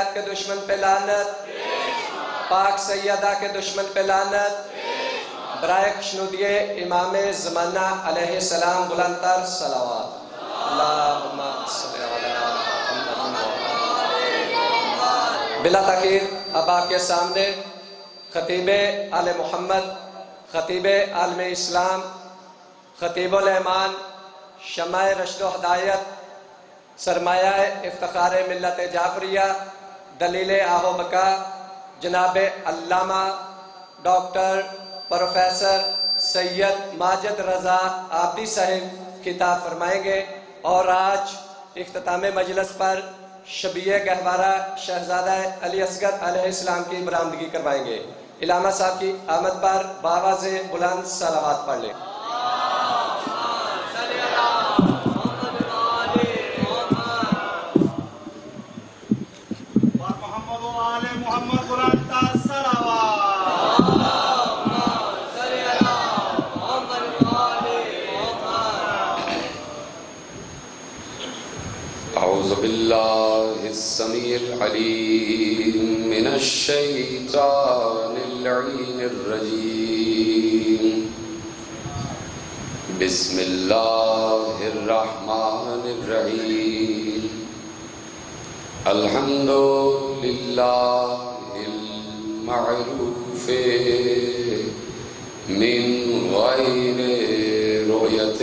کے دشمن پہ لعنت، پاک سیدہ کے دشمن پہ لعنت، برائے خشنودی امام زمانہ علیہ السلام بلند تر صلوات۔ اللہم صلی علی محمد۔ بلا تاخیر اب آپ کے سامنے خطیب آل محمد، خطیب عالم اسلام، خطیب الایمان، شمع رشد و ہدایت، سرمایہ افتخار ملت جعفریہ، دلیل آہ و بقا، جناب علامہ ڈاکٹر پروفیسر سید ماجد رضا عابدی صاحب خطاب فرمائیں گے، اور آج اختتام مجلس پر شبیہ گہوارہ شہزادہ علی اصغر علیہ السلام کی برآمدگی کروائیں گے۔ علامہ صاحب کی آمد پر بآواز بلند صلوات پڑھ لیں۔ أعوذ بالله السميع العليم من الشيطان اللعين الرجيم بسم الله الرحمن الرحيم الحمد لله المعروف من غير رؤية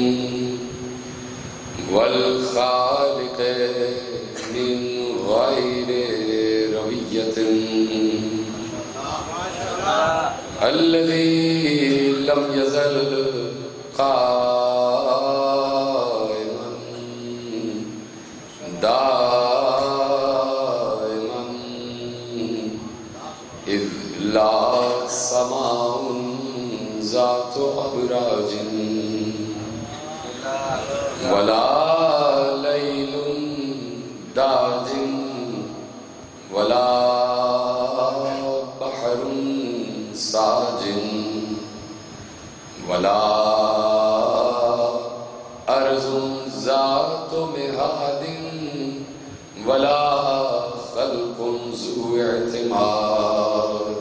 والخالق من غير روية الذي لم يزل قائما دائما إذ لا سماء ذات أبراج ولا ليل داج ولا بحر ساج ولا أرض ذات مهاد ولا خلق ذو اعتماد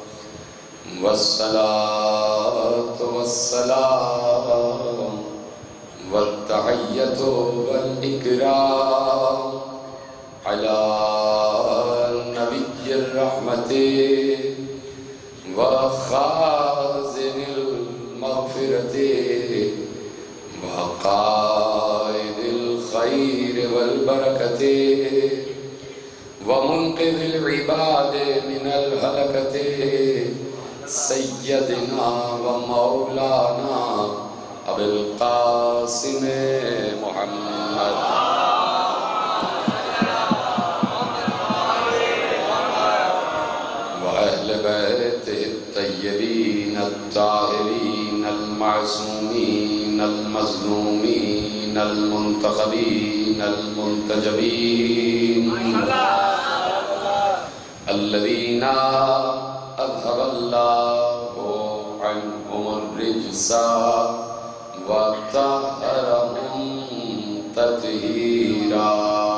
والصلاة والسلام والتحية والإكرام على نبي الرحمة وخازن المغفرة وقائد الخير والبركة ومنقذ العباد من الهلكة سيدنا ومولانا ابو القاسم محمد وأهل بيته الطيبين الطاهرين المعصومين المظلومين المنتخبين المنتجبين الذين أذهب الله عنهم الرجس وطهرهم تطهيرا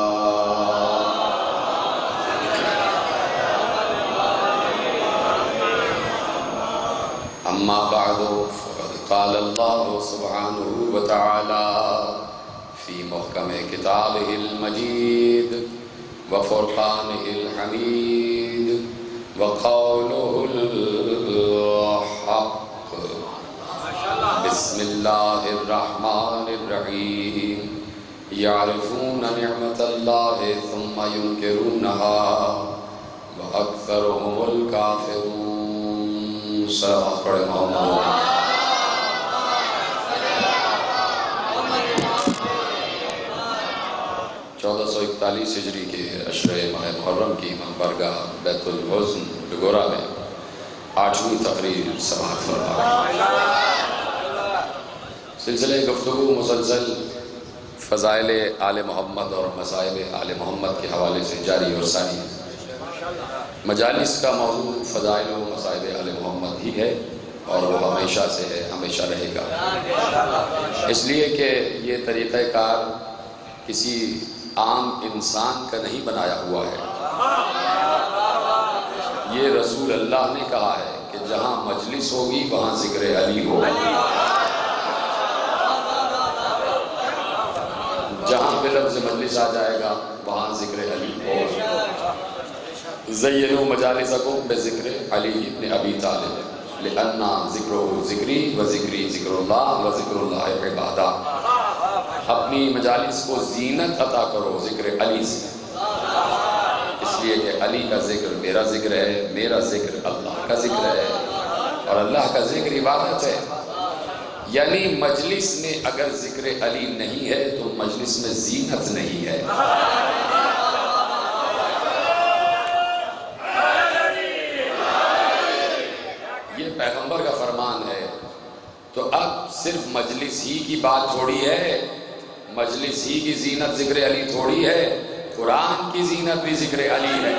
أما بعد فقد قال الله سبحانه وتعالى في محكم كتابه المجيد وفرقانه الحميد وقوله الحق بسم الله الرحمن الرحيم يعرفون نعمة الله ثم ينكرونها وأكثرهم الكافرون صدق محمد 1441 ہجری کے عشرہ ماہ محرم کی امام بارگاہ بیت الحزن ڈگورا میں 8ویں تقریر سماعت فرما سلسلہ گفتگو مسلسل فضائل آل محمد اور مصائب آل محمد کے حوالے سے جاری اور ساری ہے۔ مجالس کا موضوع فضائل و مصائب آل محمد ہی ہے اور وہ ہمیشہ سے ہے، ہمیشہ رہے گا، اس لیے کہ یہ طریقہ کار کسی عام انسان کا نہیں بنایا ہوا ہے، رسول اللہ نے کہا ہے کہ جہاں مجلس ہوگی وہاں ذکر علی ہوگا، جہاں پہ لفظ مجلس آ جائے گا وہاں ذکر علی ہوگا۔ زینوا مجالسکم بذکر علی ابن ابی طالب لأن ذکرہ ذکری و ذکری ذکر اللہ و ذکر اللہ عبادہ۔ اپنی مجالس کو زینت عطا کرو ذکر علی سے، اس لیے کہ علی کا ذکر میرا ذکر ہے، میرا ذکر اللہ کا ذکر ہے، اور اللہ کا ذکر عبادت ہے۔ یعنی مجلس میں اگر ذکر علی نہیں ہے تو مجلس میں زینت نہیں ہے۔ یہ پیغمبر کا فرمان ہے۔ تو اب صرف مجلس ہی کی بات تھوڑی ہے، مجلس ہی کی زینت ذکر علی تھوڑی ہے، قرآن کی زینت بھی ذکر علی ہے۔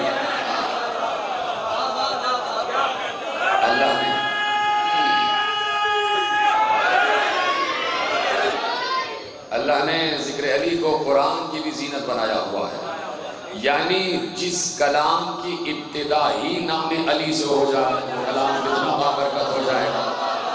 اللہ نے ذکر علی کو قرآن کی بھی زینت بنایا ہوا ہے، یعنی جس کلام کی ابتدا ہی نام علی سے ہو جائے وہ کلام کتنا بابرکت ہو جائے گا۔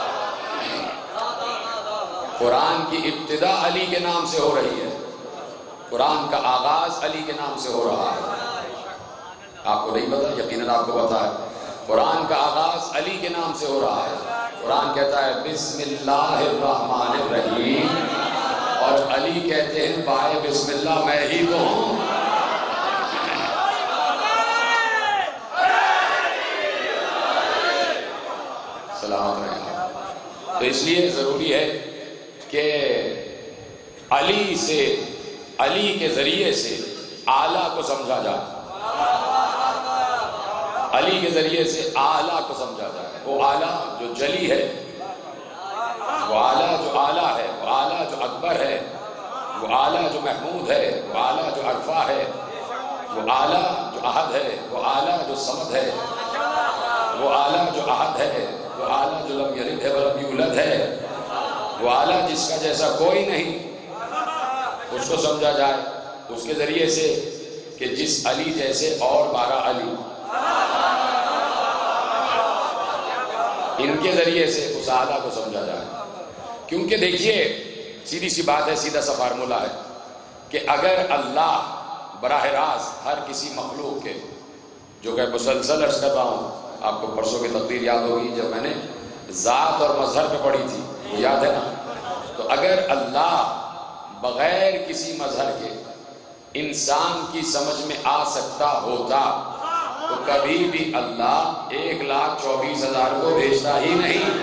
قرآن کی ابتدا علی کے نام سے ہو رہی ہے، قرآن کا آغاز علی کے نام سے ہو رہا ہے۔ آپ کو نہیں پتا؟ یقیناً آپ کو پتا ہے۔ قرآن کا آغاز علی کے نام سے ہو رہا ہے۔ قرآن کہتا ہے بسم اللہ الرحمن الرحیم، اور علی کہتے ہیں بائے بسم اللہ میں ہی تو ہوں۔ سلامت رہے آپ۔ تو اس لیے ضروری ہے کہ علی سے، علی کے ذریعے سے اعلیٰ کو سمجھا جائے، علی کے ذریعے سے اعلیٰ کو سمجھا جائے۔ وہ اعلیٰ جو جلی ہے، وہ اعلیٰ جو اعلیٰ ہے، وہ اعلیٰ جو اکبر ہے، وہ اعلیٰ جو محمود ہے، وہ اعلیٰ جو عرفہ ہے، وہ اعلیٰ جو احد ہے، وہ اعلیٰ جو صمد ہے، وہ اعلیٰ جو احد ہے، وہ اعلیٰ جو لم یلد ہے ولم یولد ہے، وہ اعلیٰ جس کا جیسا کوئی نہیں، اس کو سمجھا جائے اس کے ذریعے سے کہ جس علی جیسے اور 12 علی، ان کے ذریعے سے اس اعلیٰ کو سمجھا جائے۔ کیونکہ دیکھیے سیدھی سی بات ہے، سیدھا سا فارمولہ ہے کہ اگر اللہ براہ راست ہر کسی مخلوق کے، جو کہ مسلسل عرض کرتا ہوں، آپ کو پرسوں کی تقریر یاد ہوگی جب میں نے ذات اور مظہر پہ پڑھی تھی، وہ یاد ہے نا؟ تو اگر اللہ بغیر کسی مظہر کے انسان کی سمجھ میں آ سکتا ہوتا تو کبھی بھی اللہ 1,24,000 کو بھیجتا ہی نہیں۔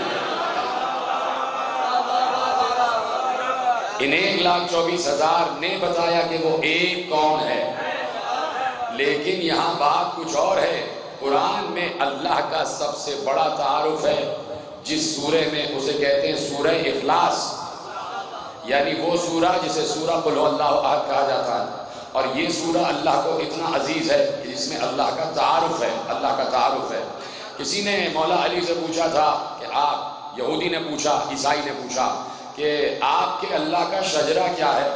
ان 1,24,000 نے بتایا کہ وہ ایک کون ہے، لیکن یہاں بات کچھ اور ہے۔ قرآن میں اللہ کا سب سے بڑا تعارف ہے جس سورے میں اسے کہتے ہیں سورہ اخلاص، یعنی وہ سورہ جسے سورہ قل هو اللہ احد کہا جاتا ہے، اور یہ سورہ اللہ کو اتنا عزیز ہے کہ جس میں اللہ کا تعارف ہے، اللہ کا تعارف ہے۔ کسی نے مولا علی سے پوچھا تھا کہ آپ، یہودی نے پوچھا، عیسائی نے پوچھا کہ آپ کے اللہ کا شجرہ کیا ہے؟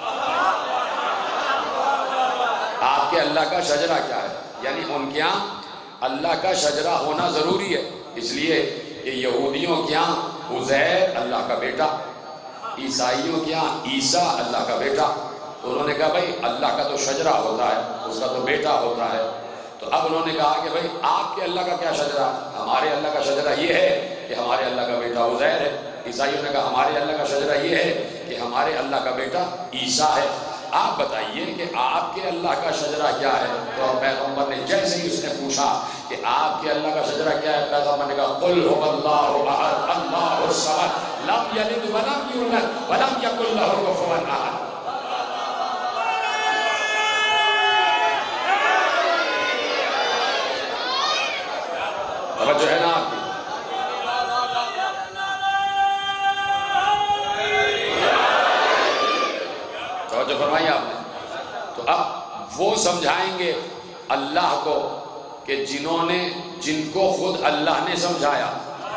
آپ کے اللہ کا شجرہ کیا ہے؟ یعنی ان کے یہاں اللہ کا شجرہ ہونا ضروری ہے، اس لیے کہ یہودیوں کے یہاں عزیر اللہ کا بیٹا، عیسائیوں کے یہاں عیسیٰ اللہ کا بیٹا۔ تو انہوں نے کہا بھائی اللہ کا تو شجرہ ہوتا ہے، اس کا تو بیٹا ہوتا ہے۔ تو اب انہوں نے کہا کہ بھائی آپ کے اللہ کا کیا شجرہ؟ ہمارے اللہ کا شجرہ یہ ہے کہ ہمارے اللہ کا بیٹا عزیر ہے۔ عیسائیوں نے کہا ہمارے اللہ کا شجرہ یہ ہے کہ ہمارے اللہ کا بیٹا عیسیٰ ہے۔ آپ بتائیے کہ آپ کے اللہ کا شجرہ کیا ہے؟ تو پیغمبر نے جیسے ہی اس نے پوچھا کہ آپ کے اللہ کا شجرہ کیا ہے، پیغمبر نے کہا قل هو اللہ احد اللہ الصمد لم یلد ولم یولد ولم یکن لہ کفوا احد۔ توجہ ہے نا آپ کی؟ توجہ فرمائی آپ نے؟ تو اب وہ سمجھائیں گے اللہ کو کہ جن کو خود اللہ نے سمجھایا۔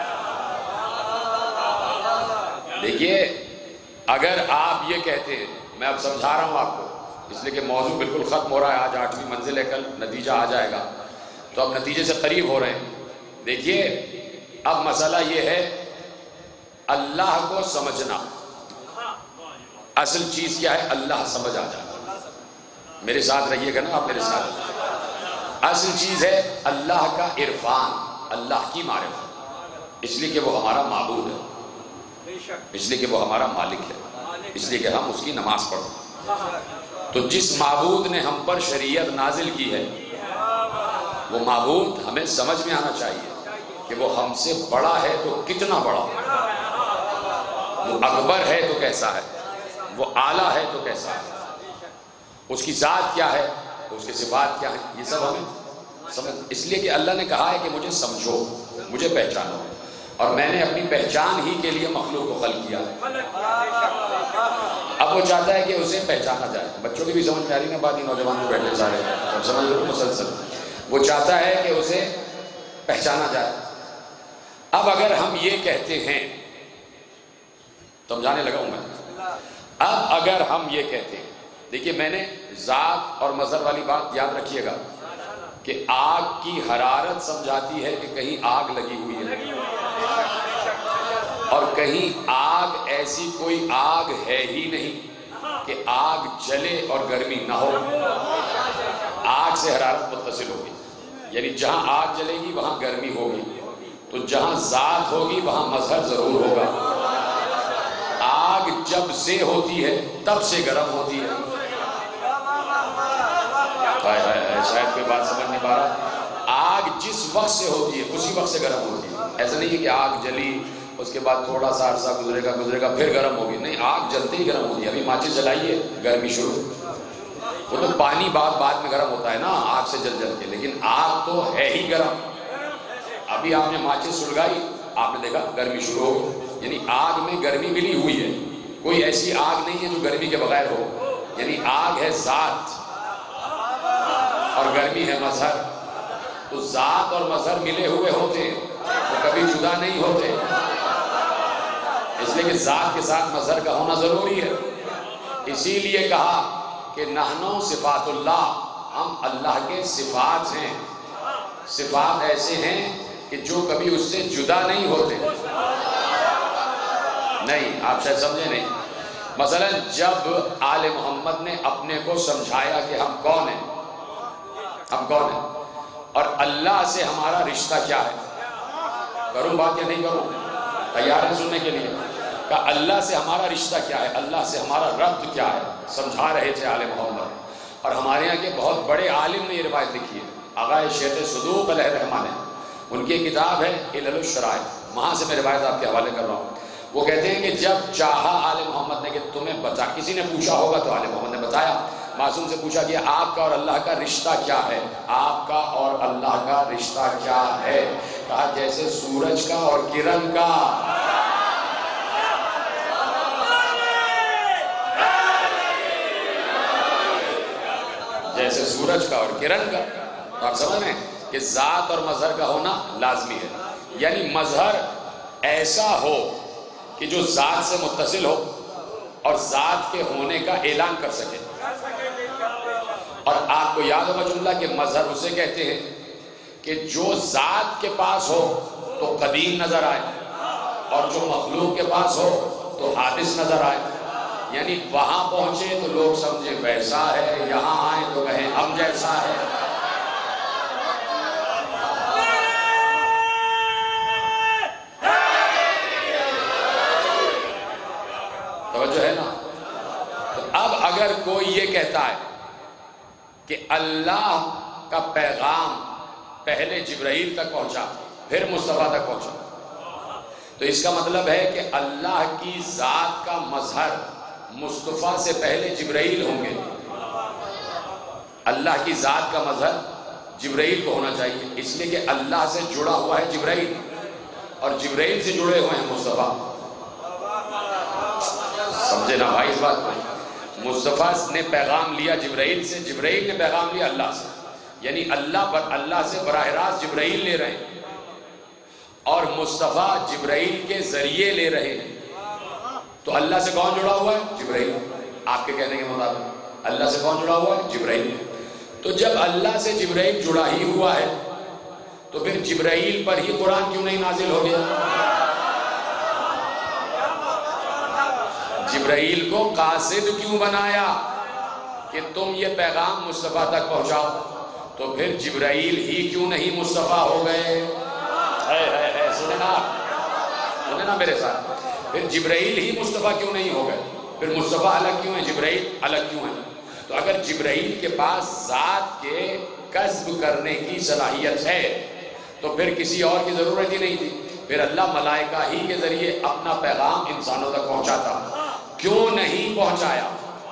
دیکھیے اگر آپ یہ کہتے ہیں، میں اب سمجھا رہا ہوں آپ کو اس لیے کہ موضوع بالکل ختم ہو رہا ہے، آج 8ویں منزل ہے، کل نتیجہ آ جائے گا، تو اب نتیجے سے قریب ہو رہے ہیں۔ دیکھیے اب مسئلہ یہ ہے اللہ کو سمجھنا. اصل چیز کیا ہے؟ اللہ سمجھ آ جانا. میرے ساتھ رہیے گا نا آپ میرے ساتھ. اصل چیز ہے اللہ کا عرفان، اللہ کی معرفت، اس لیے کہ وہ ہمارا معبود ہے، اس لیے کہ وہ ہمارا مالک ہے، اس لیے کہ ہم اس کی نماز پڑھتے ہیں. تو جس معبود نے ہم پر شریعت نازل کی ہے وہ معبود ہمیں سمجھ میں آنا چاہیے کہ وہ ہم سے بڑا ہے تو کتنا بڑا، وہ اکبر ہے تو کیسا ہے، وہ اعلیٰ ہے تو کیسا ہے، اس کی ذات کیا ہے، اس کے صفات کیا ہیں، یہ سب ہمیں سمجھ. اس لیے کہ اللہ نے کہا ہے کہ مجھے سمجھو، مجھے پہچانو، اور میں نے اپنی پہچان ہی کے لیے مخلوق کو خلق کیا. اب وہ چاہتا ہے کہ اسے پہچانا جائے. بچوں کی بھی سمجھ میں آ رہی نا بات، نوجوان کو بیٹھے سارے اب سمجھ لو مسلسل. وہ چاہتا ہے کہ اسے پہچانا جائے. اب اگر ہم یہ کہتے ہیں، سمجھانے لگا ہوں میں، اب اگر ہم یہ کہتے ہیں، دیکھیے میں نے ذات اور مظہر والی بات یاد رکھیے گا کہ آگ کی حرارت سمجھاتی ہے کہ کہیں آگ لگی ہوئی ہے، اور کہیں آگ ایسی کوئی آگ ہے ہی نہیں کہ آگ جلے اور گرمی نہ ہو. آگ سے حرارت متصل ہوگی، یعنی جہاں آگ جلے گی وہاں گرمی ہوگی، تو جہاں ذات ہوگی وہاں مظہر ضرور ہوگا. آگ جب سے ہوتی ہے تب سے گرم ہوتی ہے. شاید کوئی بات سمجھ نہیں پا رہا. آگ جس وقت سے ہوتی ہے اسی وقت سے گرم ہوتی ہے. ایسا نہیں ہے کہ آگ جلی اس کے بعد تھوڑا سا عرصہ گزرے گا پھر گرم ہوگی. نہیں، آگ جلتے ہی گرم ہوتی ہے. ابھی ماچس جلائیے گرمی شروع. وہ تو پانی بعد میں گرم ہوتا ہے نا آگ سے جل کے، لیکن آگ تو ہے ہی گرم. ابھی آپ نے ماچس سلگائی، آپ نے دیکھا گرمی شروع ہو گئی. یعنی آگ میں گرمی ملی ہوئی ہے. کوئی ایسی آگ نہیں ہے جو گرمی کے بغیر ہو. یعنی آگ ہے ذات اور گرمی ہے مظہر. تو ذات اور مظہر ملے ہوئے ہوتے تو کبھی جدا نہیں ہوتے. اس لیے کہ ذات کے ساتھ مظہر کا ہونا ضروری ہے. اسی لیے کہا کہ نحنو صفات اللہ، ہم اللہ کے صفات ہیں. صفات ایسے ہیں کہ جو کبھی اس سے جدا نہیں ہوتے. نہیں، آپ شاید سمجھے نہیں. مثلا جب آل محمد نے اپنے کو سمجھایا کہ ہم کون ہیں، ہم کون ہیں اور اللہ سے ہمارا رشتہ کیا ہے. کروں بات یا نہیں کروں؟ تیار ہیں سننے کے لیے؟ کہ اللہ سے ہمارا رشتہ کیا ہے، اللہ سے ہمارا ربط کیا ہے. سمجھا رہے تھے آل محمد. اور ہمارے یہاں کے بہت بڑے عالم نے یہ روایت لکھی ہے، آغا شیخ صدوق علیہ الرحمہ نے. ان کی کتاب ہے علل الشرائع، وہاں سے میں روایت آپ کے حوالے کر رہا ہوں. وہ کہتے ہیں کہ جب چاہا آل محمد نے کہ تمہیں بتا، کسی نے پوچھا ہوگا تو آل محمد نے بتایا. معصوم سے پوچھا کہ آپ کا اور اللہ کا رشتہ کیا ہے، آپ کا اور اللہ کا رشتہ کیا ہے. کہا جیسے سورج کا اور کرن کا. جیسے سورج کا اور کرن کا. تو آپ سمجھ رہے ہیں کہ ذات اور مظہر کا ہونا لازمی ہے. یعنی مظہر ایسا ہو کہ جو ذات سے متصل ہو اور ذات کے ہونے کا اعلان کر سکے. اور آپ کو یاد ہوگا جملہ کہ مظہر اسے کہتے ہیں کہ جو ذات کے پاس ہو تو قدیم نظر آئے اور جو مخلوق کے پاس ہو تو حادث نظر آئے. یعنی وہاں پہنچے تو لوگ سمجھے ویسا ہے، یہاں آئے تو کہیں ہم جیسا ہے. توجہ ہے نا؟ تو اب اگر کوئی یہ کہتا ہے کہ اللہ کا پیغام پہلے جبرائیل تک پہنچا پھر مصطفیٰ تک پہنچا، تو اس کا مطلب ہے کہ اللہ کی ذات کا مظہر مصطفیٰ سے پہلے جبرائیل ہوں گے. اللہ کی ذات کا مظہر جبرائیل کو ہونا چاہیے، اس لیے کہ اللہ سے جڑا ہوا ہے جبرائیل اور جبرائیل سے جڑے ہوئے ہیں مصطفیٰ. سمجھے نا بھائی اس بات کو؟ مصطفیٰ نے پیغام لیا جبرائیل سے، جبرائیل نے پیغام لیا اللہ سے. یعنی اللہ سے براہ راست جبرائیل لے رہے ہیں اور مصطفیٰ جبرائیل کے ذریعے لے رہے ہیں. تو اللہ سے کون جڑا ہوا ہے؟ جبرائیل. آپ کے کہنے کے مطابق اللہ سے کون جڑا ہوا ہے؟ جبرائیل. تو جب اللہ سے جبرائیل جڑا ہی ہوا ہے تو پھر جبرائیل پر ہی قرآن کیوں نہیں نازل ہو گیا؟ جبرائیل کو قاصد کیوں بنایا کہ تم یہ پیغام مصطفیٰ تک پہنچاؤ؟ تو پھر جبرائیل ہی کیوں نہیں مصطفیٰ ہو گئے؟ سنیں نا میرے ساتھ، پھر جبرائیل ہی مصطفیٰ کیوں نہیں ہو گئے؟ پھر مصطفیٰ الگ کیوں ہے، جبرائیل الگ کیوں ہے؟ تو اگر جبرائیل کے پاس ذات کے کسب کرنے کی صلاحیت ہے تو پھر کسی اور کی ضرورت ہی نہیں تھی، پھر اللہ ملائکہ ہی کے ذریعے اپنا پیغام انسانوں تک پہنچاتا، کیوں نہیں پہنچایا؟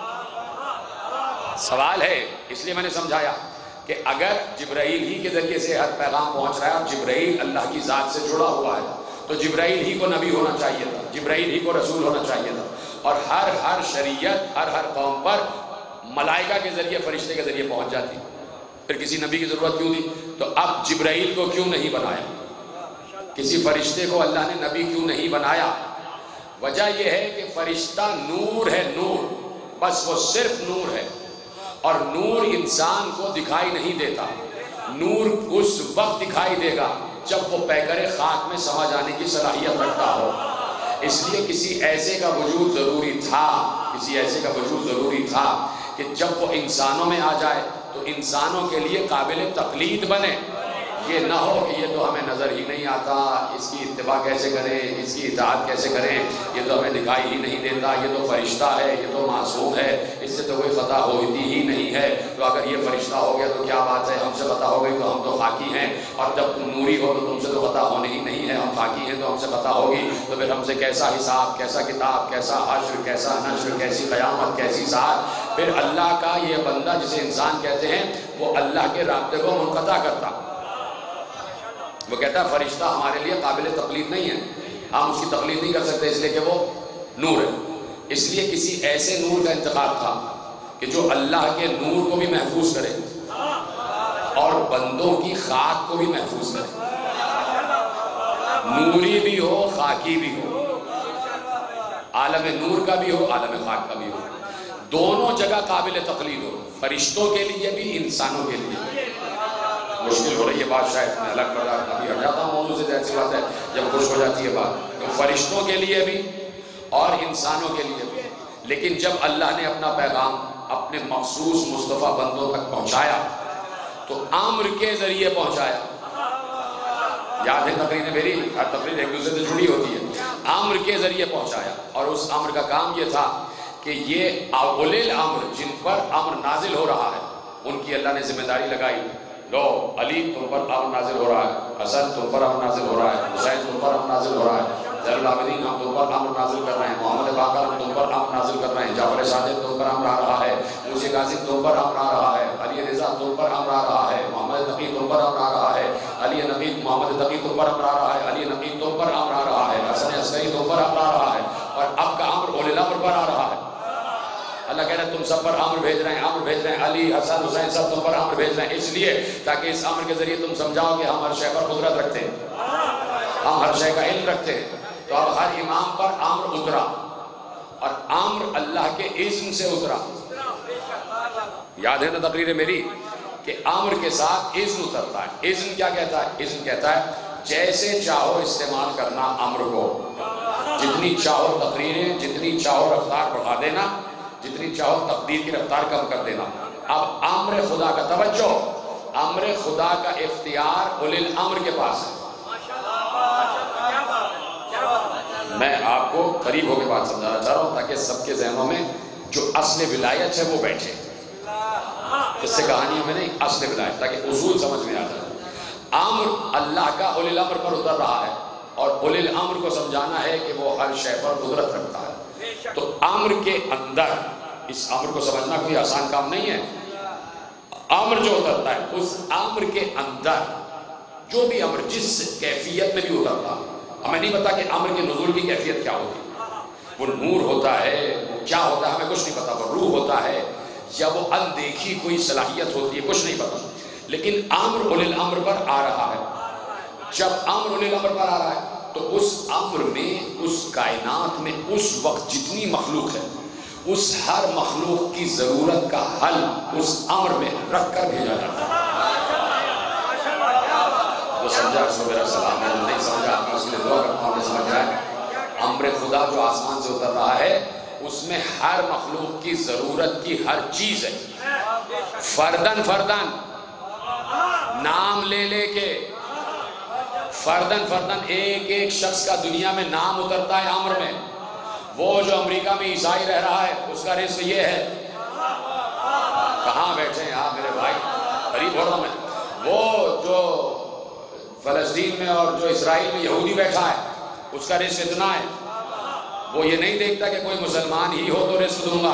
سوال ہے، اس لیے میں نے سمجھایا کہ اگر جبرائیل ہی کے ذریعے سے ہر پیغام پہنچ رہا ہے اور جبرائیل اللہ کی ذات سے جڑا ہوا ہے تو جبرائیل ہی کو نبی ہونا چاہیے تھا، جبرائیل ہی کو رسول ہونا چاہیے تھا، اور ہر شریعت ہر قوم پر ملائکہ کے ذریعے، فرشتے کے ذریعے پہنچ جاتی، پھر کسی نبی کی ضرورت کیوں تھی؟ تو اب جبرائیل کو کیوں نہیں بنایا؟ کسی فرشتے کو اللہ نے نبی کیوں نہیں بنایا؟ وجہ یہ ہے کہ فرشتہ نور ہے، نور، بس وہ صرف نور ہے، اور نور انسان کو دکھائی نہیں دیتا، نور اس وقت دکھائی دے گا جب وہ پیکر خاک میں سما جانے کی صلاحیت رکھتا ہو، اس لیے کسی ایسے کا وجود ضروری تھا، کسی ایسے کا وجود ضروری تھا کہ جب وہ انسانوں میں آ جائے تو انسانوں کے لیے قابل تقلید بنے، یہ نہ ہو کہ یہ تو ہمیں نظر ہی نہیں آتا، اس کی اتباع کیسے کریں، اس کی اطاعت کیسے کریں، یہ تو ہمیں دکھائی ہی نہیں دیتا، یہ تو فرشتہ ہے، یہ تو معصوم ہے، اس سے تو کوئی خطا ہوتی ہی نہیں ہے، تو اگر یہ فرشتہ ہو گیا تو کیا بات ہے، ہم سے خطا ہو گئی تو ہم تو خاکی ہیں، اور جب تم نوری ہو تو تم سے تو خطا ہونی ہی نہیں ہے، ہم خاکی ہیں تو ہم سے خطا ہوگی، تو پھر ہم سے کیسا حساب، کیسا کتاب، کیسا حشر، کیسا نشر، کیسی قیامت، کیسی ساعت؟ پھر اللہ کا یہ بندہ جسے انسان کہتے ہیں وہ اللہ کے رابطے کو منقطع کرتا، وہ کہتا ہے فرشتہ ہمارے لیے قابل تقلید نہیں ہے، ہم اس کی تقلید نہیں کر سکتے اس لیے کہ وہ نور ہے، اس لیے کسی ایسے نور کا انتخاب تھا کہ جو اللہ کے نور کو بھی محفوظ کرے اور بندوں کی خاک کو بھی محفوظ کرے، نوری بھی ہو خاکی بھی ہو، عالم نور کا بھی ہو عالم خاک کا بھی ہو، دونوں جگہ قابل تقلید ہو، فرشتوں کے لیے بھی انسانوں کے لیے بھی۔ مشکل ہو رہی ہے بات، شاید میں الگ کر رہا ابھی ہٹ جاتا ہوں موضوع سے، ایسی بات ہے جب خوش ہو جاتی ہے بات، تو فرشتوں کے لیے بھی اور انسانوں کے لیے بھی، لیکن جب اللہ نے اپنا پیغام اپنے مخصوص مصطفیٰ بندوں تک پہنچایا تو امر کے ذریعے پہنچایا، یاد ہے تقریر میری، ہر تقریر ایک دوسرے سے جڑی ہوتی ہے، امر کے ذریعے پہنچایا، اور اس امر کا کام یہ تھا کہ یہ اولی الامر جن پر امر نازل ہو رہا ہے ان کی اللہ نے ذمہ داری لگائی، لو علی تم پر امر نازل ہو رہا ہے، حسن تم پر امر نازل ہو رہا ہے، حسین تم پر امر نازل ہو رہا ہے، زین العابدین ہم تم پر امر نازل کر رہے ہیں، محمد باقر ہم تم پر امر نازل کر رہے ہیں، جعفر صادق تم پر امر آ رہا ہے، موسی قاسم تم پر امر آ رہا ہے، علی رضا تم پر امر آ رہا ہے، محمد تقی تم پر امر آ رہا ہے، علی نقی محمد تقی تم پر امر آ رہا ہے، علی نقی تم پر امر آ رہا ہے، حسن عسکری تم پر امر آ رہا ہے، اور اب کا امر اولی الامر پر آ رہا ہے، اللہ کہہ رہا ہے تم سب پر امر بھیج رہے ہیں، امر بھیج رہے ہیں، علی حسن حسین سب تم پر امر بھیج رہے ہیں، اس لیے تاکہ اس امر کے ذریعے تم سمجھاؤ کہ ہم ہر شے پر قدرت رکھتے ہیں، ہم ہر شے کا علم رکھتے ہیں، تو اب ہر امام پر امر اترا، اور امر اللہ کے اذن سے اترا، یاد ہے نا تقریر میری کہ امر کے ساتھ اذن اترتا ہے، اذن کیا کہتا ہے؟ اذن کہتا ہے جیسے چاہو استعمال کرنا امر کو، جتنی چاہو تقریریں، جتنی چاہو رفتار بڑھا دینا، جتنی چاہو تقدیر کی رفتار کم کر دینا، اب امر خدا کا توجہ، امر خدا کا اختیار اولی الامر کے پاس ہے۔ میں آپ کو قریب ہو کے بات سمجھانا چاہ رہا ہوں تاکہ سب کے ذہنوں میں جو اصل ولایت ہے وہ بیٹھے، اس سے کہانیوں میں نہیں، اصل ولایت، تاکہ اصول سمجھ میں آ جائے۔ امر اللہ کا اولی الامر پر اتر رہا ہے، اور اولی الامر کو سمجھانا ہے کہ وہ ہر شے پر قدرت رکھتا ہے، تو امر کے اندر اس امر کو سمجھنا کوئی آسان کام نہیں ہے، امر جو اترتا ہے اس امر کے اندر جو بھی امر جس کیفیت میں بھی اترتا، ہمیں نہیں پتا کہ امر کے نزول کی کیفیت کیا ہوتی، وہ نور ہوتا ہے، وہ کیا ہوتا ہے ہمیں کچھ نہیں پتا، وہ روح ہوتا ہے یا وہ اندیکھی کوئی صلاحیت ہوتی ہے، کچھ نہیں پتا، لیکن امر اولی الامر پر آ رہا ہے، جب امر اولی الامر پر آ رہا ہے تو اس امر میں، اس کائنات میں اس وقت جتنی مخلوق ہے اس ہر مخلوق کی ضرورت کا حل اس امر میں رکھ کر بھیجا جاتا ہے۔ جو سمجھا اس کو میرا سلام ہے، نہیں سمجھا میں اس کے لیے دعا کرتا ہوں کہ سمجھ جائے۔ امر خدا جو آسمان سے اتر رہا ہے اس میں ہر مخلوق کی ضرورت کی ہر چیز ہے، فردن فردن نام لے لے کے، فردن فردن ایک ایک شخص کا دنیا میں نام اترتا ہے امر میں۔ وہ جو امریکہ میں عیسائی رہ رہا ہے اس کا رزق یہ ہے، کہاں بیٹھے ہیں آپ میرے بھائی، قریب ہو رہا ہوں میں۔ وہ جو فلسطین میں اور جو اسرائیل میں یہودی بیٹھا ہے اس کا رزق اتنا ہے، وہ یہ نہیں دیکھتا کہ کوئی مسلمان ہی ہو تو رزق دوں گا۔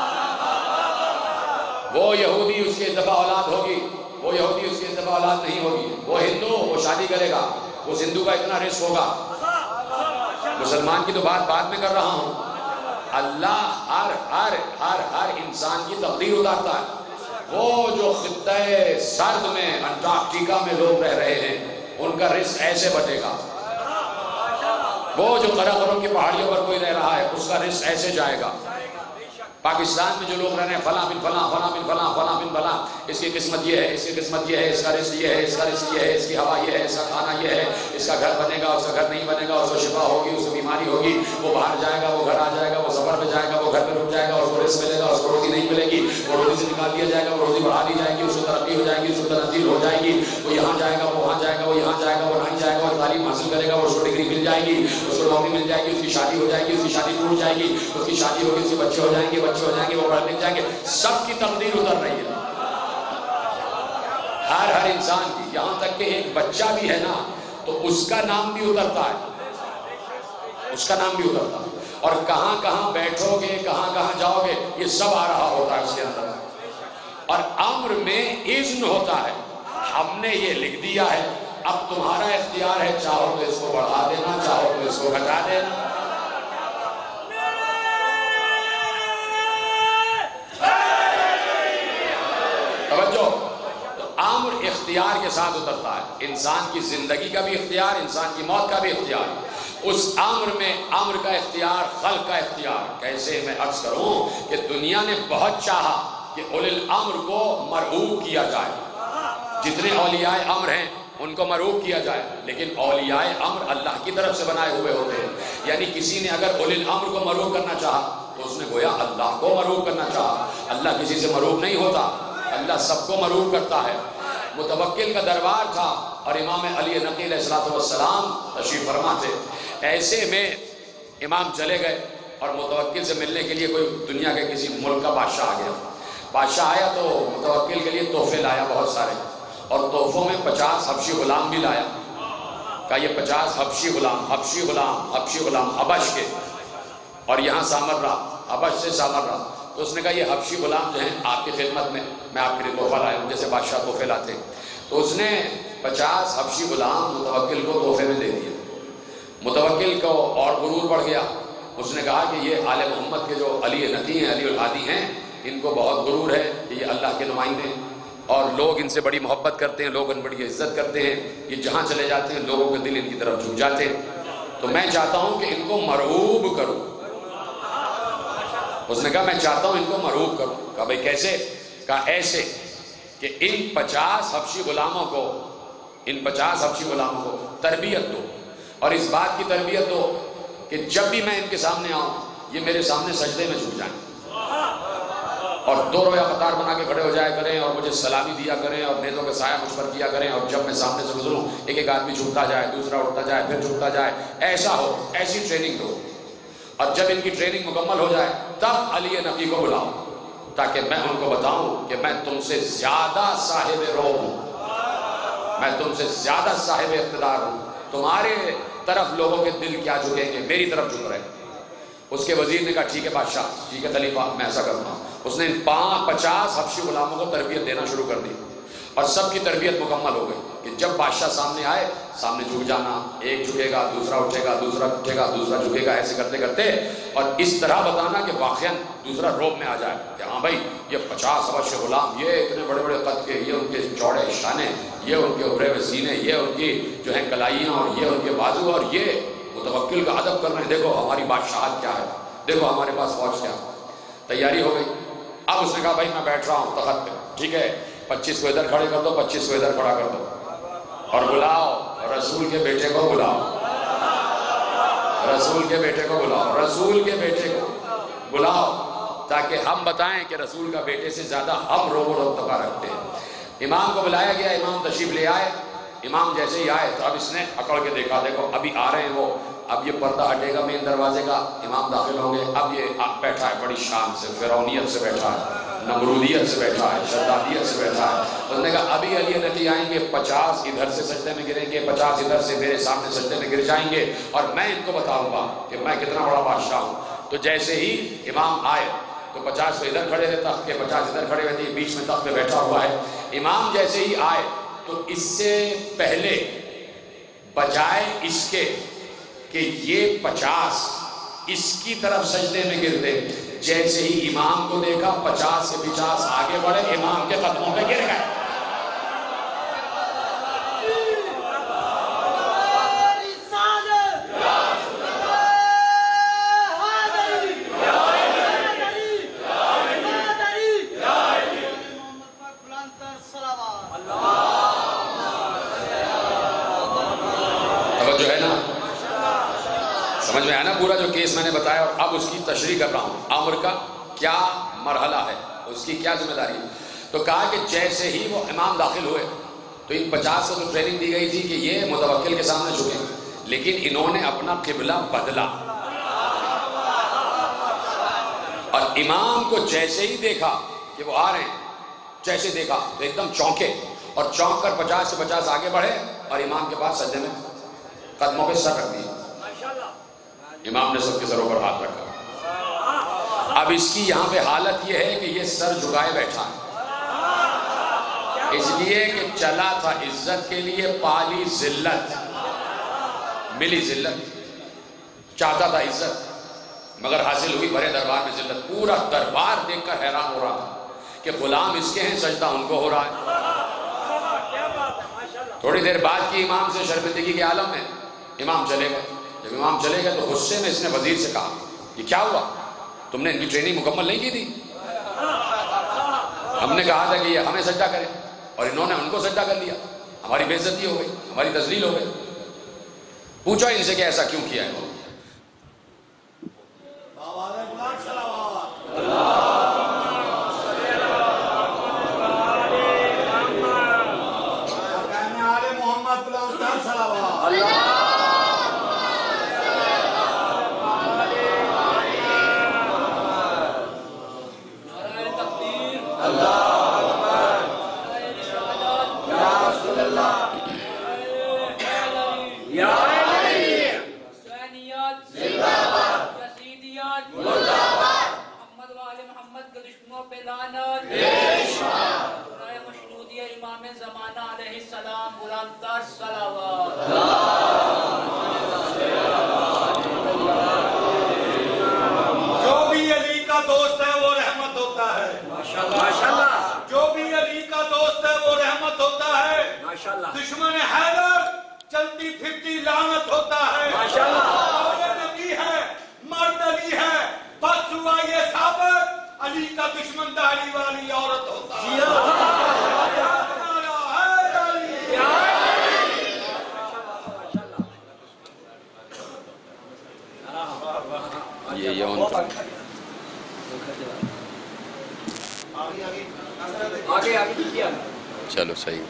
وہ یہودی اس کی ایک دفعہ اولاد ہوگی، وہ یہودی اس کی ایک دفعہ اولاد نہیں ہوگی، وہ ہندو وہ شادی کرے گا، اس ہندو کا اتنا رزق ہوگا۔ مسلمان کی تو بات میں کر رہا ہوں، اللہ ہر ہر ہر ہر انسان کی تقدیر اتارتا ہے۔ وہ جو خطہ سرد میں انٹارکٹیکا میں لوگ رہ رہے ہیں ان کا رزق ایسے بٹے گا۔ وہ جو قراقرم کی پہاڑیوں پر کوئی رہ رہا ہے اس کا رزق ایسے جائے گا۔ پاکستان میں جو لوگ رہ رہے ہیں فلاں بن فلاں فلاں بن فلاں فلاں بن فلاں، اس کی قسمت یہ ہے، اس کی قسمت یہ ہے، اس کا رزق یہ ہے، اس کا رزق یہ ہے، اس کی ہوا یہ ہے، اس کا کھانا یہ ہے، اس کا گھر بنے گا، اس کا گھر نہیں بنے گا، اس کو شفا ہوگی، اس کو بیماری ہوگی، وہ باہر جائے گا، وہ گھر آ جائے گا، وہ سفر پہ جائے گا، وہ گھر پہ رک جائے گا، اس کو رزق ملے گا، اس کو روزی نہیں ملے گی، وہ روزی سے نکال دیا جائے گا، وہ روزی بڑھا دی جائے گی، اس کو ترقی ہو جائے گی، اس کو تنزیل ہو جائے گی، وہ یہاں جائے گا، وہ وہاں جائے گا، وہ یہاں جائے گا، وہ نہیں جائے گا، وہ تعلیم حاصل کرے گا، وہ اس کو ڈگری مل جائے گی، اس کو نوکری مل جائے گی، اس کی شادی ہو جائے گی، اس کی شادی ٹوٹ جائے گی، اس کی شادی ہوگی، اس کے بچے ہو جائیں گے، بچے ہو جائیں گے، وہ پڑھ لکھ جائیں گے، سب کی تقدیر اتر رہی ہے، ہر ہر انسان کی، یہاں تک کہ ایک بچہ بھی ہے نا تو اس کا نام بھی اترتا ہے، اس کا نام بھی اترتا ہے، اور کہاں کہاں بیٹھو گے، کہاں کہاں جاؤ گے، یہ سب آ رہا ہوتا ہے اس کے اندر، اور امر میں اذن ہوتا ہے، ہم نے یہ لکھ دیا ہے، اب تمہارا اختیار ہے، چاہو تو اس کو بڑھا دینا، چاہو تو اس کو گھٹا دینا۔ توجہ، تو امر اختیار کے ساتھ اترتا ہے، انسان کی زندگی کا بھی اختیار، انسان کی موت کا بھی اختیار، اس امر میں امر کا اختیار، خلق کا اختیار، کیسے میں عرض کروں کہ دنیا نے بہت چاہا کہ اولی الامر کو مرعوب کیا جائے، جتنے اولیاء امر ہیں ان کو مرعوب کیا جائے، لیکن اولیاء امر اللہ کی طرف سے بنائے ہوئے ہوتے ہیں، یعنی کسی نے اگر اولی الامر کو مرعوب کرنا چاہا تو اس نے گویا اللہ کو مرعوب کرنا چاہا، اللہ کسی سے مرعوب نہیں ہوتا، اللہ سب کو مرعوب کرتا ہے۔ متوکل کا دربار تھا اور امام علی نقی علیہ السلام تشریف فرما تھے، ایسے میں امام چلے گئے اور متوکل سے ملنے کے لیے کوئی دنیا کے کسی ملک کا بادشاہ آ گیا، بادشاہ آیا تو متوکل کے لیے تحفے لایا بہت سارے، اور تحفوں میں 50 حبشی غلام بھی لایا، کہا یہ 50 حبشی غلام حبش کے، اور یہاں سامرا، حبش سے سامرا، تو اس نے کہا یہ حبشی غلام جو ہیں آپ کی خدمت میں آپ کے لیے تحفہ لایا ہوں، جیسے بادشاہ تحفے لاتے ہیں، تو اس نے 50 حبشی غلام متوکل کو تحفے میں دے دیے، متوکل کو اور غرور بڑھ گیا، اس نے کہا کہ یہ آل محمد کے جو علی نقی ہیں، علی الہادی ہیں، ان کو بہت غرور ہے کہ یہ اللہ کے نمائندے ہیں اور لوگ ان سے بڑی محبت کرتے ہیں، لوگ ان بڑی عزت کرتے ہیں، یہ جہاں چلے جاتے ہیں لوگوں کے دل ان کی طرف جھک جاتے ہیں، تو میں چاہتا ہوں کہ ان کو مرعوب کروں۔ اس نے کہا میں چاہتا ہوں ان کو مرعوب کروں، کہا بھئی کیسے؟ کہا ایسے کہ ان 50 حبشی غلاموں کو تربیت دو، اور اس بات کی تربیت دو کہ جب بھی میں ان کے سامنے آؤں یہ میرے سامنے سجدے میں جھک جائیں، اور 2 رویہ قطار بنا کے کھڑے ہو جایا کریں اور مجھے سلامی دیا کریں اور نیزوں کے سایہ مجھ پر کیا کریں، اور جب میں سامنے سے گزروں ایک ایک آدمی جھکتا جائے، دوسرا اٹھتا جائے، پھر جھکتا جائے، ایسا ہو، ایسی ٹریننگ دو، اور جب ان کی ٹریننگ مکمل ہو جائے تب علی نقی کو بلاؤ تاکہ میں ان کو بتاؤں کہ میں تم سے زیادہ صاحب روح ہوں، میں تم سے زیادہ صاحب اقتدار ہوں، تمہارے طرف لوگوں کے دل کیا جھکیں گے، میری طرف جھک رہے۔ اس کے وزیر نے کہا ٹھیک ہے بادشاہ، ٹھیک ہے خلیفہ، میں ایسا کرتا ہوں۔ اس نے 50 حبشی غلاموں کو تربیت دینا شروع کر دی، اور سب کی تربیت مکمل ہو گئی کہ جب بادشاہ سامنے آئے سامنے جھک جانا، ایک جھکے گا، دوسرا اٹھے گا، دوسرا اٹھے گا، دوسرا جھکے گا، ایسے کرتے کرتے، اور اس طرح بتانا کہ واقعاً دوسرا روب میں آ جائے کہ ہاں بھائی یہ 50 حبشی غلام، یہ اتنے بڑے بڑے قد کے، یہ ان کے چوڑے شانے، یہ ان کے ابھرے ہوئے سینے، یہ ان کی جو ہیں کلائیاں، اور یہ ان کے بازو، اور یہ متوکل کا ادب کر رہے ہیں، دیکھو ہماری بادشاہت کیا ہے، دیکھو ہمارے پاس فوج کیا ہے۔ تیاری ہو گئی، اب اس نے کہا بھائی میں بیٹھ رہا ہوں تخت پہ، ٹھیک ہے 25 کو ادھر کھڑے کر دو، 25 کو ادھر کھڑا کر دو، اور بلاؤ رسول کے بیٹے کو بلاؤ، رسول کے بیٹے کو بلاؤ، رسول کے بیٹے کو بلاؤ، تاکہ ہم بتائیں کہ رسول کا بیٹے سے زیادہ ہم روب و رتبہ رکھتے ہیں۔ امام کو بلایا گیا، امام تشریف لے آئے۔ امام جیسے ہی آئے تو اب اس نے اکڑ کے دیکھا، دیکھو ابھی آ رہے ہیں وہ، اب یہ پردہ ہٹے گا مین دروازے کا، امام داخل ہوں گے۔ اب یہ بیٹھا ہے بڑی شان سے، فرعونیت سے بیٹھا ہے، نمرودیت سے بیٹھا ہے، شدادیت سے بیٹھا ہے۔ اس نے کہا ابھی علی نبی آئیں گے، 50 ادھر سے سجدے میں گریں گے، 50 ادھر سے میرے سامنے سجدے میں گر جائیں گے، اور میں ان کو بتاؤں گا کہ میں کتنا بڑا بادشاہ ہوں۔ تو جیسے ہی امام آئے تو 50 ادھر کھڑے تھے تخت کے، 50 ادھر کھڑے ہوئے تھے، بیچ میں تخت پہ بیٹھا ہوا ہے۔ امام جیسے ہی آئے تو اس سے پہلے بجائے اس کے کہ یہ 50 اس کی طرف سجدے میں گرتے، جیسے ہی امام کو دیکھا 50 سے 50 آگے بڑھے، امام کے قدموں پہ گر گئے۔ سمجھ میں آیا نا پورا جو کیس میں نے بتایا، اور اب اس کی تشریح کر رہا ہوں، امر کا کیا مرحلہ ہے، اس کی کیا ذمہ داری ہے۔ تو کہا کہ جیسے ہی وہ امام داخل ہوئے تو ان 50 کو تو ٹریننگ دی گئی تھی کہ یہ متوکل کے سامنے جھکیں، لیکن انہوں نے اپنا قبلہ بدلا، اور امام کو جیسے ہی دیکھا کہ وہ آ رہے ہیں، جیسے دیکھا تو ایک دم چونکے، اور چونک کر 50 سے 50 آگے بڑھے، اور امام کے پاس سجدے میں قدموں پہ سر رکھ دیا۔ امام نے سب کے سروں پر ہاتھ رکھا۔ اب اس کی یہاں پہ حالت یہ ہے کہ یہ سر جھکائے بیٹھا ہے، اس لیے کہ چلا تھا عزت کے لیے، پالی ذلت، ملی ذلت، چاہتا تھا عزت مگر حاصل ہوئی بڑے دربار میں ذلت۔ پورا دربار دیکھ کر حیران ہو رہا تھا کہ غلام اس کے ہیں، سجدہ ان کو ہو رہا ہے۔ تھوڑی دیر بعد کی امام سے شرمندگی کے عالم میں امام چلے گئے۔ جب امام چلے گئے تو غصے میں اس نے وزیر سے کہا یہ کیا ہوا، تم نے ان کی ٹریننگ مکمل نہیں کی تھی؟ ہم نے کہا تھا کہ یہ ہمیں سجدہ کرے اور انہوں نے ان کو سجدہ کر لیا، ہماری بے عزتی ہو گئی، ہماری تذلیل ہو گئی۔ پوچھا ان سے کہ ایسا کیوں کیا ہے؟ دشمن حیدر چلتی پھرتی لعنت ہوتا ہے، نبی ہے، مرد علی ہے، بس ہوا یہ ثابت علی کا دشمن داڑھی والی عورت ہوتا ہے۔ چلو صحیح۔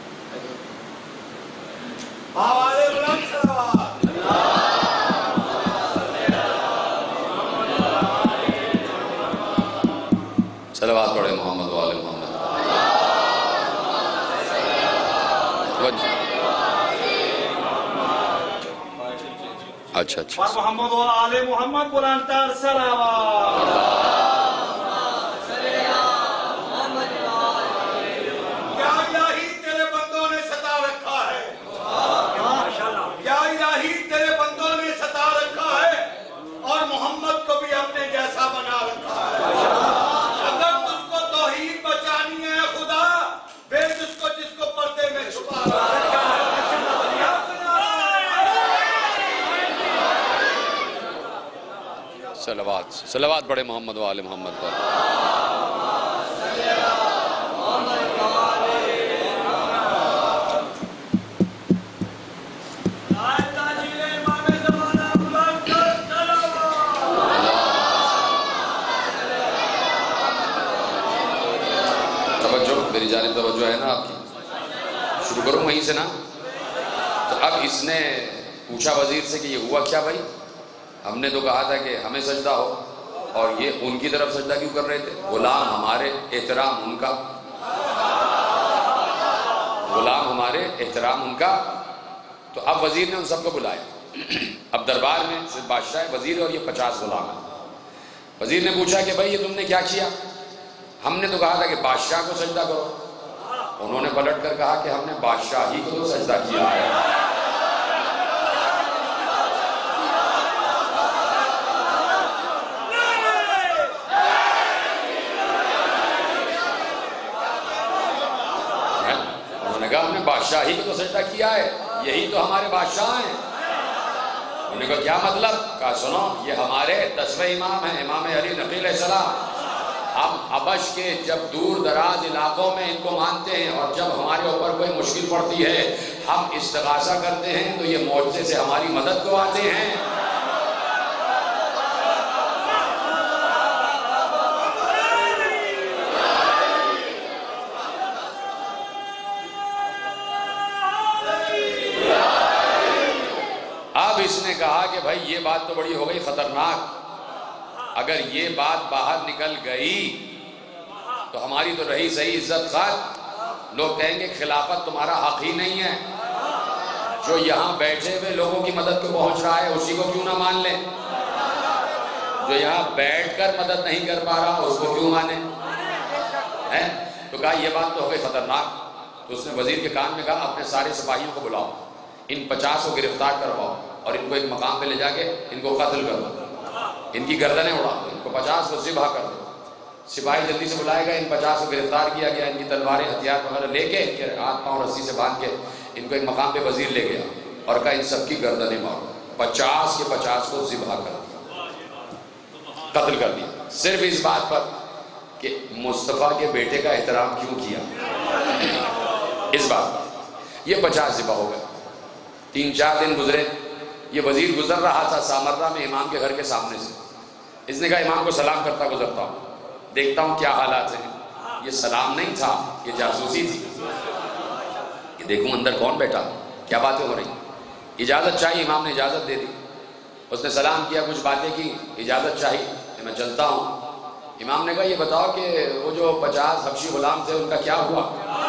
صلوات پڑھے محمد و آل محمد۔ اچھا اچھا، محمد و آل محمد بلند تر صلوات۔ صلوات پڑھے محمد و آل محمد پر۔ کروں وہیں سے نا. تو اب اس نے پوچھا وزیر سے کہ یہ ہوا کیا بھائی؟ ہم نے تو کہا تھا کہ ہمیں سجدہ ہو، اور یہ ان کی طرف سجدہ کیوں کر رہے تھے؟ غلام ہمارے احترام ان کا، غلام ہمارے احترام ان کا. تو اب وزیر نے ان سب کو بلایا. اب دربار میں صرف بادشاہ ہے، وزیر اور یہ 50 غلام ہیں. وزیر نے پوچھا کہ بھائی یہ تم نے کیا کیا؟ ہم نے تو کہا تھا کہ بادشاہ کو سجدہ کرو. انہوں نے پلٹ کر کہا کہ ہم نے بادشاہ ہی کو تو سجدہ کیا ہے. انہوں نے کہا ہم نے بادشاہ ہی کو تو سجدہ کیا ہے، یہی تو ہمارے بادشاہ ہیں. انہوں نے کہا کیا مطلب؟ کہا سنو، یہ ہمارے 10ویں امام ہیں، امام علی نقی علیہ السلام. ہم حبش کے جب دور دراز علاقوں میں ان کو مانتے ہیں، اور جب ہمارے اوپر کوئی مشکل پڑتی ہے ہم استغاثہ کرتے ہیں تو یہ معجزے سے ہماری مدد کو آتے ہیں. اب اس نے کہا کہ بھائی یہ بات تو بڑی ہو گئی خطرناک، اگر یہ بات باہر نکل گئی تو ہماری تو رہی صحیح عزت خاک. لوگ کہیں گے خلافت تمہارا حق ہی نہیں ہے، جو یہاں بیٹھے ہوئے لوگوں کی مدد کو پہنچ رہا ہے اسی کو کیوں نہ مان لیں، جو یہاں بیٹھ کر مدد نہیں کر پا رہا اس کو کیوں مانیں. تو کہا یہ بات تو ہو گئی خطرناک. تو اس نے وزیر کے کان میں کہا اپنے سارے سپاہیوں کو بلاؤ، ان 50 کو گرفتار کرواؤ اور ان کو ایک مقام پہ لے جا کے ان کو قتل کر دو، ان کی گردنیں اڑا دو، ان کو 50 کو ذبح کر دو. سپاہی جلدی سے بلائے گا، ان 50 کو گرفتار کیا گیا، ان کی تلواریں ہتھیار وغیرہ لے کے ان کے ہاتھ پاؤں رسی سے باندھ کے ان کو ایک مقام پہ وزیر لے گیا اور کہا ان سب کی گردنیں مارو. 50 کے 50 کو ذبح کر دیا، قتل کر دیا، صرف اس بات پر کہ مصطفیٰ کے بیٹے کا احترام کیوں کیا. اس بات پر یہ 50 ذبح ہو گئے. 3-4 دن گزرے، یہ وزیر گزر رہا تھا سامرہ میں امام کے گھر کے سامنے سے. اس نے کہا امام کو سلام کرتا گزرتا ہوں، دیکھتا ہوں کیا حالات ہیں. یہ سلام نہیں تھا، یہ جاسوسی تھی. یہ دیکھوں اندر کون بیٹھا، کیا باتیں ہو رہی. اجازت چاہیے، امام نے اجازت دے دی. اس نے سلام کیا، کچھ باتیں کی، اجازت چاہیے کہ میں چلتا ہوں. امام نے کہا یہ بتاؤ کہ وہ جو 50 حبشی غلام تھے ان کا کیا ہوا،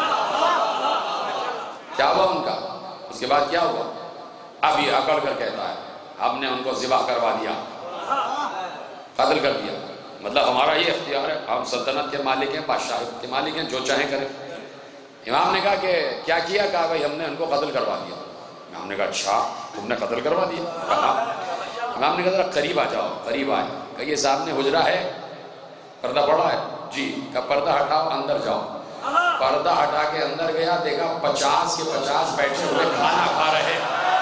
کیا ہوا ان کا، اس کے بعد کیا ہوا. اب یہ اکڑ کر کہتا ہے ہم نے ان کو ذبح کروا دیا، قتل کر دیا. مطلب ہمارا یہ اختیار ہے، ہم سلطنت کے مالک ہیں، بادشاہ کے مالک ہیں، جو چاہیں کریں. امام نے کہا کہ کیا کیا؟ کہا بھائی ہم نے ان کو قتل کروا دیا. امام نے کہا اچھا تم نے قتل کروا دیا؟ کہا. امام نے کہا ذرا قریب آ جاؤ. قریب آئے. کہا یہ سامنے حجرہ ہے، پردہ پڑا ہے؟ جی. کہا پردہ ہٹاؤ، اندر جاؤ. پردہ ہٹا کے اندر گیا، دیکھا 50 کے 50 بیٹھے ہوئے کھانا کھا رہے.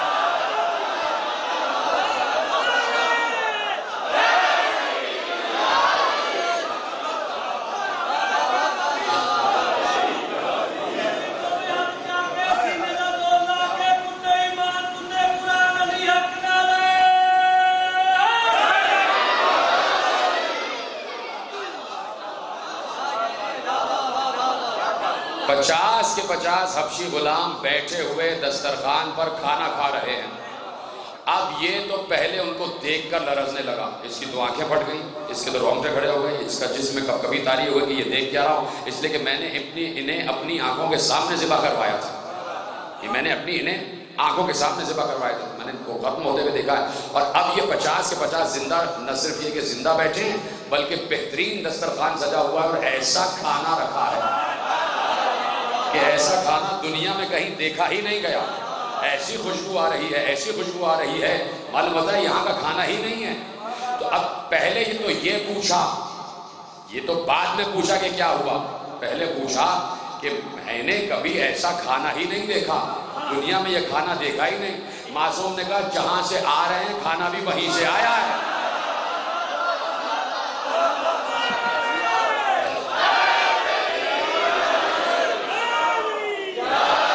پچاس کے 50 حبشی غلام بیٹھے ہوئے دسترخوان پر کھانا کھا رہے ہیں. اب یہ تو پہلے ان کو دیکھ کر لرزنے لگا. اس کی تو آنکھیں پھٹ گئیں، اس کے تو رونگٹے کھڑے ہو گئے، اس کا جسم میں کبھی تاری ہوئے کہ یہ دیکھ کیا رہا ہوں، اس لیے کہ میں نے انہیں اپنی آنکھوں کے سامنے ذبح کروایا تھا. یہ میں نے انہیں آنکھوں کے سامنے ذبح کروایا تھا، میں نے ان کو ختم ہوتے ہوئے دیکھا ہے. اور اب یہ 50 کے 50 زندہ، نہ صرف یہ کہ زندہ بیٹھے ہیں بلکہ بہترین دسترخوان سجا ہوا ہے اور ایسا کھانا رکھا ہے کہ ایسا کھانا دنیا میں کہیں دیکھا ہی نہیں گیا. ایسی خوشبو آ رہی ہے، ایسی خوشبو آ رہی ہے، معلوم ہوتا ہے یہاں کا کھانا ہی نہیں ہے. تو اب پہلے ہی تو یہ پوچھا، یہ تو بعد میں پوچھا کہ کیا ہوا. پہلے پوچھا کہ میں نے کبھی ایسا کھانا ہی نہیں دیکھا، دنیا میں یہ کھانا دیکھا ہی نہیں. معصوم نے کہا جہاں سے آ رہے ہیں کھانا بھی وہیں سے آیا ہے.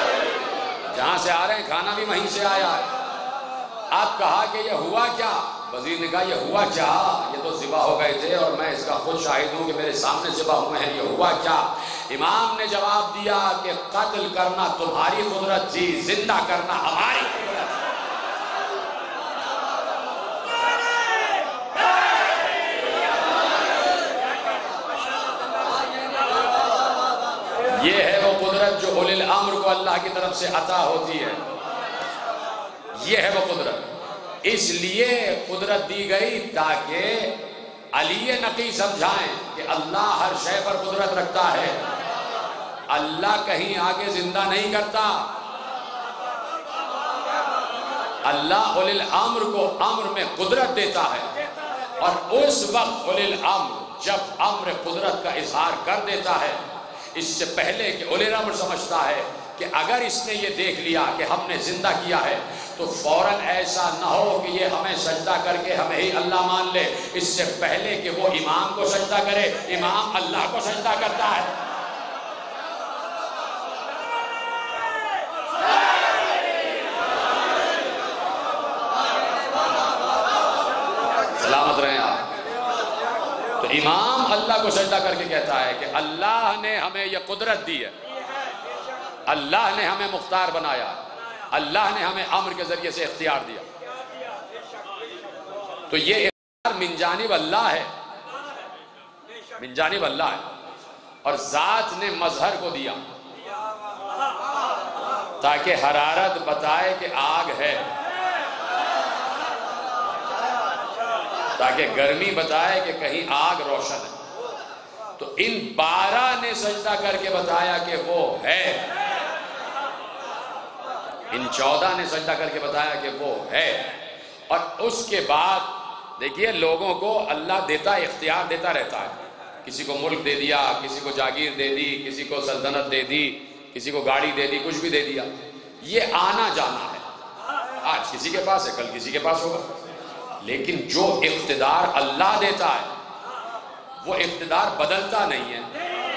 جہاں سے آ رہے ہیں کھانا بھی وہیں سے آیا ہے. اب کہا کہ یہ ہوا کیا؟ وزیر نے کہا یہ ہوا کیا؟ یہ تو ذبح ہو گئے تھے اور میں اس کا خود شاہد ہوں کہ میرے سامنے ذبح ہوئے ہیں، یہ ہوا کیا؟ امام نے جواب دیا کہ قتل کرنا تمہاری قدرت تھی، زندہ کرنا ہماری قدرت تھی۔ یہ ہے وہ قدرت جو اولی الامر کو اللہ کی طرف سے عطا ہوتی ہے، یہ ہے وہ قدرت۔ اس لیے قدرت دی گئی تاکہ علی نقی سمجھائیں کہ اللہ ہر شے پر قدرت رکھتا ہے، اللہ کہیں آگے زندہ نہیں کرتا، اللہ اولی الامر کو امر میں قدرت دیتا ہے، اور اس وقت اولی الامر جب امر قدرت کا اظہار کر دیتا ہے، اس سے پہلے کہ اولی الامر سمجھتا ہے کہ اگر اس نے یہ دیکھ لیا کہ ہم نے زندہ کیا ہے تو فوراً ایسا نہ ہو کہ یہ ہمیں سجدہ کر کے ہمیں ہی اللہ مان لے، اس سے پہلے کہ وہ امام کو سجدہ کرے، امام اللہ کو سجدہ کرتا ہے۔ سلامت رہیں آپ۔ تو امام اللہ کو سجدہ کر کے کہتا ہے کہ اللہ نے ہمیں یہ قدرت دی ہے، اللہ نے ہمیں مختار بنایا، اللہ نے ہمیں امر کے ذریعے سے اختیار دیا، تو یہ اختیار من جانب اللہ ہے، من جانب اللہ ہے، اور ذات نے مظہر کو دیا تاکہ حرارت بتائے کہ آگ ہے، تاکہ گرمی بتائے کہ کہیں آگ روشن ہے۔ تو ان 12 نے سجدہ کر کے بتایا کہ وہ ہے، ان 14 نے سجدہ کر کے بتایا کہ وہ ہے، اور اس کے بعد دیکھیے لوگوں کو اللہ دیتا اختیار دیتا رہتا ہے، کسی کو ملک دے دیا، کسی کو جاگیر دے دی، کسی کو سلطنت دے دی، کسی کو گاڑی دے دی، کچھ بھی دے دیا، یہ آنا جانا ہے، آج کسی کے پاس ہے کل کسی کے پاس ہوگا، لیکن جو اقتدار اللہ دیتا ہے وہ اقتدار بدلتا نہیں ہے۔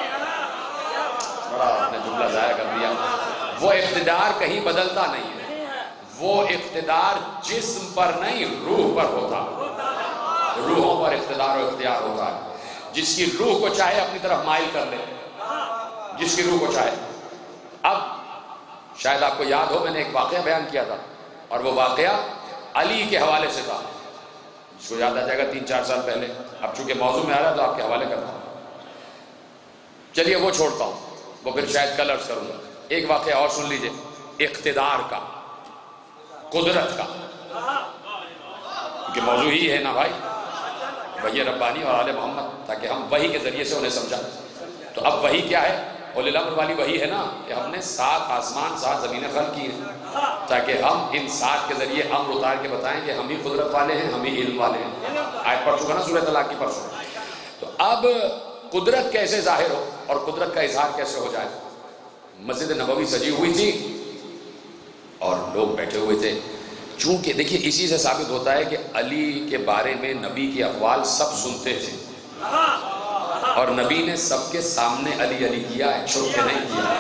بڑا آپ نے جملہ ضائع کر دیا، وہ اقتدار کہیں بدلتا نہیں ہے، وہ اقتدار جسم پر نہیں روح پر ہوتا ہے، روحوں پر اقتدار و اختیار ہوتا ہے، جس کی روح کو چاہے اپنی طرف مائل کر لے، جس کی روح کو چاہے۔ اب شاید آپ کو یاد ہو میں نے ایک واقعہ بیان کیا تھا، اور وہ واقعہ علی کے حوالے سے تھا، اس کو یاد آ جائے گا 3-4 سال پہلے، اب چونکہ موضوع میں آ رہا ہے تو آپ کے حوالے کرتا ہوں، چلیے وہ چھوڑتا ہوں، وہ پھر شاید کل عرض کروں گا۔ ایک واقعہ اور سن لیجئے، اقتدار کا، قدرت کا، کیونکہ موضوع ہی ہے نا بھائی، وحی ربانی اور آل محمد، تاکہ ہم وحی کے ذریعے سے انہیں سمجھا۔ تو اب وحی کیا ہے؟ اولی الامر والی وحی ہے نا کہ ہم نے 7 آسمان 7 زمینیں خلق کی ہیں تاکہ ہم ان 7 کے ذریعے امر اتار کے بتائیں کہ ہم ہی قدرت والے ہیں، ہم ہی علم والے ہیں۔ آیت پڑھ چکا نا سورہ طلاق کی پرسوں۔ تو اب قدرت کیسے ظاہر ہو اور قدرت کا اظہار کیسے ہو جائے؟ مسجد نبوی سجی ہوئی تھی اور لوگ بیٹھے ہوئے تھے، چونکہ دیکھیے اسی سے ثابت ہوتا ہے کہ علی کے بارے میں نبی کے اقوال سب سنتے تھے، اور نبی نے سب کے سامنے علی علی کیا ہے، چھپ کے نہیں کیا،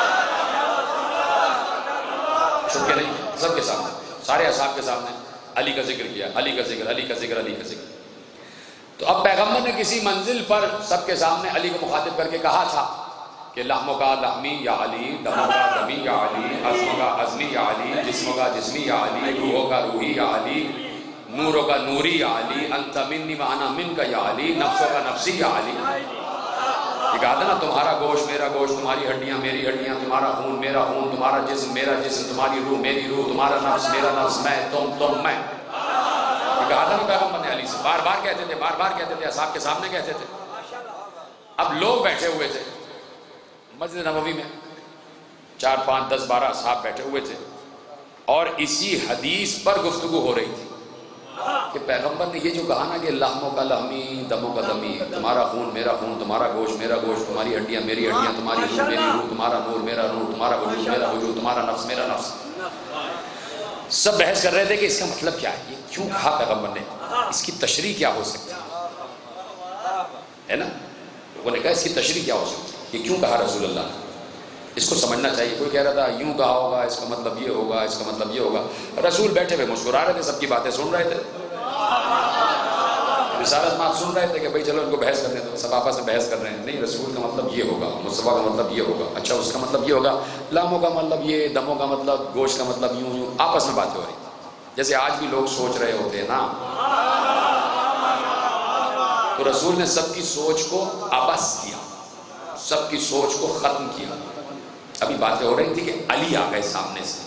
چھپ کے نہیں، سب کے سامنے، سارے اصحاب کے سامنے علی کا ذکر کیا، علی کا ذکر، علی کا ذکر، علی کا ذکر۔ تو اب پیغمبر نے کسی منزل پر سب کے سامنے علی کو مخاطب کر کے کہا تھا کہ لحموں کا لحمی یا علی، دموں کا دمی یا علی، عزموں کا عزمی یا علی، جسموں کا جسمی یا علی، روحوں کا روحی یا علی، نوروں کا نوری یا علی، انت منی وانا من کا یا علی، نفسوں کا نفسی یا علی۔ یہ کہا تھا نا تمہارا گوشت میرا گوشت، تمہاری ہڈیاں میری ہڈیاں، تمہارا خون میرا خون، تمہارا جسم میرا جسم، تمہاری روح میری روح، تمہارا نفس میرا نفس، میں تم میں۔ یہ کہا تھا نا پیغمبر نے علی سے، بار بار کہتے تھے، بار بار کہتے تھے، اصحاب کے سامنے کہتے تھے۔ اب لوگ بیٹھے ہوئے تھے مسجد نبوی میں، 4 5 10 12 اصحاب بیٹھے ہوئے تھے، اور اسی حدیث پر گفتگو ہو رہی تھی کہ پیغمبر نے یہ جو کہا نا کہ لحموں کا لحمی، دموں کا دمی، تمہارا خون میرا خون، تمہارا گوشت میرا گوشت، تمہاری ہڈیاں میری ہڈیاں، تمہاری روح میری روح، تمہارا نور میرا نور، تمہارا وجود میرا وجود، تمہارا نفس میرا نفس۔ سب بحث کر رہے تھے کہ اس کا مطلب کیا ہے، یہ کیوں کہا پیغمبر نے، اس کی تشریح کیا ہو سکتی ہے نا؟ لوگوں نے کہا اس کی تشریح کیا ہو سکتی ہے، یہ کیوں کہا رسول اللہ نے، اس کو سمجھنا چاہیے۔ کوئی کہہ رہا تھا یوں کہا ہوگا، اس کا مطلب یہ ہوگا، اس کا مطلب یہ ہوگا۔ رسول بیٹھے ہوئے مسکرا رہے تھے، سب کی باتیں سن رہے تھے، رسالت میں آپ سن رہے تھے کہ بھئی چلو ان کو بحث کرنے دو، سب آپس میں بحث کر رہے ہیں، نہیں رسول کا مطلب یہ ہوگا، مصطفیٰ کا مطلب یہ ہوگا، اچھا اس کا مطلب یہ ہوگا، لاموں کا مطلب یہ، دموں کا مطلب، گوشت کا مطلب یوں یوں، آپس میں باتیں ہو رہی جیسے آج بھی لوگ سوچ رہے ہوتے ہیں نا۔ تو رسول نے سب کی سوچ کو عبث کیا، سب کی سوچ کو ختم کیا۔ ابھی باتیں ہو رہی تھی کہ علی آ گئے سامنے سے،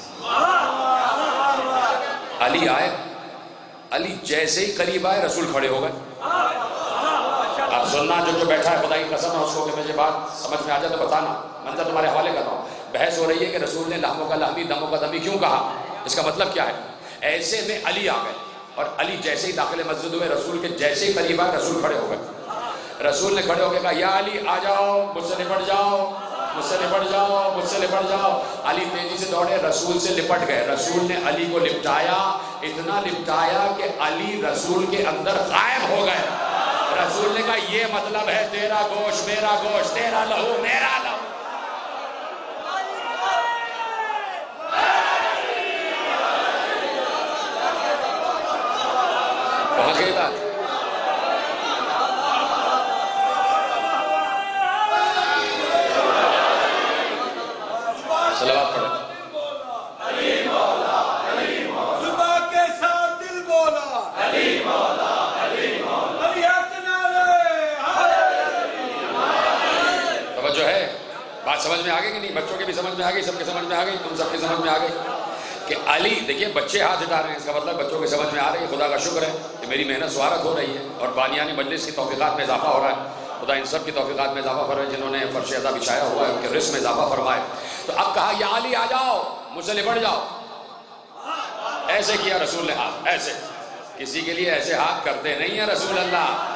علی آئے، علی جیسے ہی قریب آئے رسول کھڑے ہو گئے۔ اب سننا جو بیٹھا ہے خدا کی قسم ہے اس کو کہ مجھے بات سمجھ میں آ جائے تو بتانا، منظر تمہارے حوالے کر رہا ہوں۔ بحث ہو رہی ہے کہ رسول نے لحموں کا لحمی دموں کا دمی کیوں کہا، اس کا مطلب کیا ہے۔ ایسے میں علی آ گئے اور علی جیسے ہی داخل مسجد ہوئے، رسول کے جیسے ہی قریب آئے رسول کھڑے ہو گئے۔ رسول نے کھڑے ہو کے کہا یا علی آ جاؤ، مجھ سے لپٹ جاؤ، مجھ سے لپٹ جاؤ، مجھ سے لپٹ جاؤ۔ علی تیزی سے دوڑے، رسول سے لپٹ گئے۔ رسول نے علی کو لپٹایا، اتنا لپٹایا کہ علی رسول کے اندر غائب ہو گئے۔ رسول نے کہا یہ مطلب ہے تیرا گوشت میرا گوشت، تیرا لہو میرا لہو۔ پہنچ گئی بات۔ صلوات پڑھیں۔ صبح کے ساتھ دل بولا علی مولا علی مولا، علی توجہ ہے، بات سمجھ میں آ گئی کہ نہیں؟ بچوں کے بھی سمجھ میں آ گئی، سب کے سمجھ میں آ گئی، تم سب کے سمجھ میں آ گئی کہ علی، دیکھیے بچے ہاتھ اٹھا رہے ہیں، اس کا مطلب بچوں کے سمجھ میں آ رہی ہے۔ خدا کا شکر ہے کہ میری محنت سوارت ہو رہی ہے اور بانیان مجلس کی توفیقات میں اضافہ ہو رہا ہے۔ خدا ان سب کی توفیقات میں اضافہ فرمائے جنہوں نے فرش عطا بچھایا ہوا ہے، ان کے رزق میں اضافہ فرمائے۔ تو اب کہا یا علی آ جاؤ، مجھ سے لپٹ جاؤ۔ ایسے کیا رسول نے ہاتھ، ایسے، کسی کے لیے ایسے ہاتھ کرتے نہیں ہیں رسول اللہ۔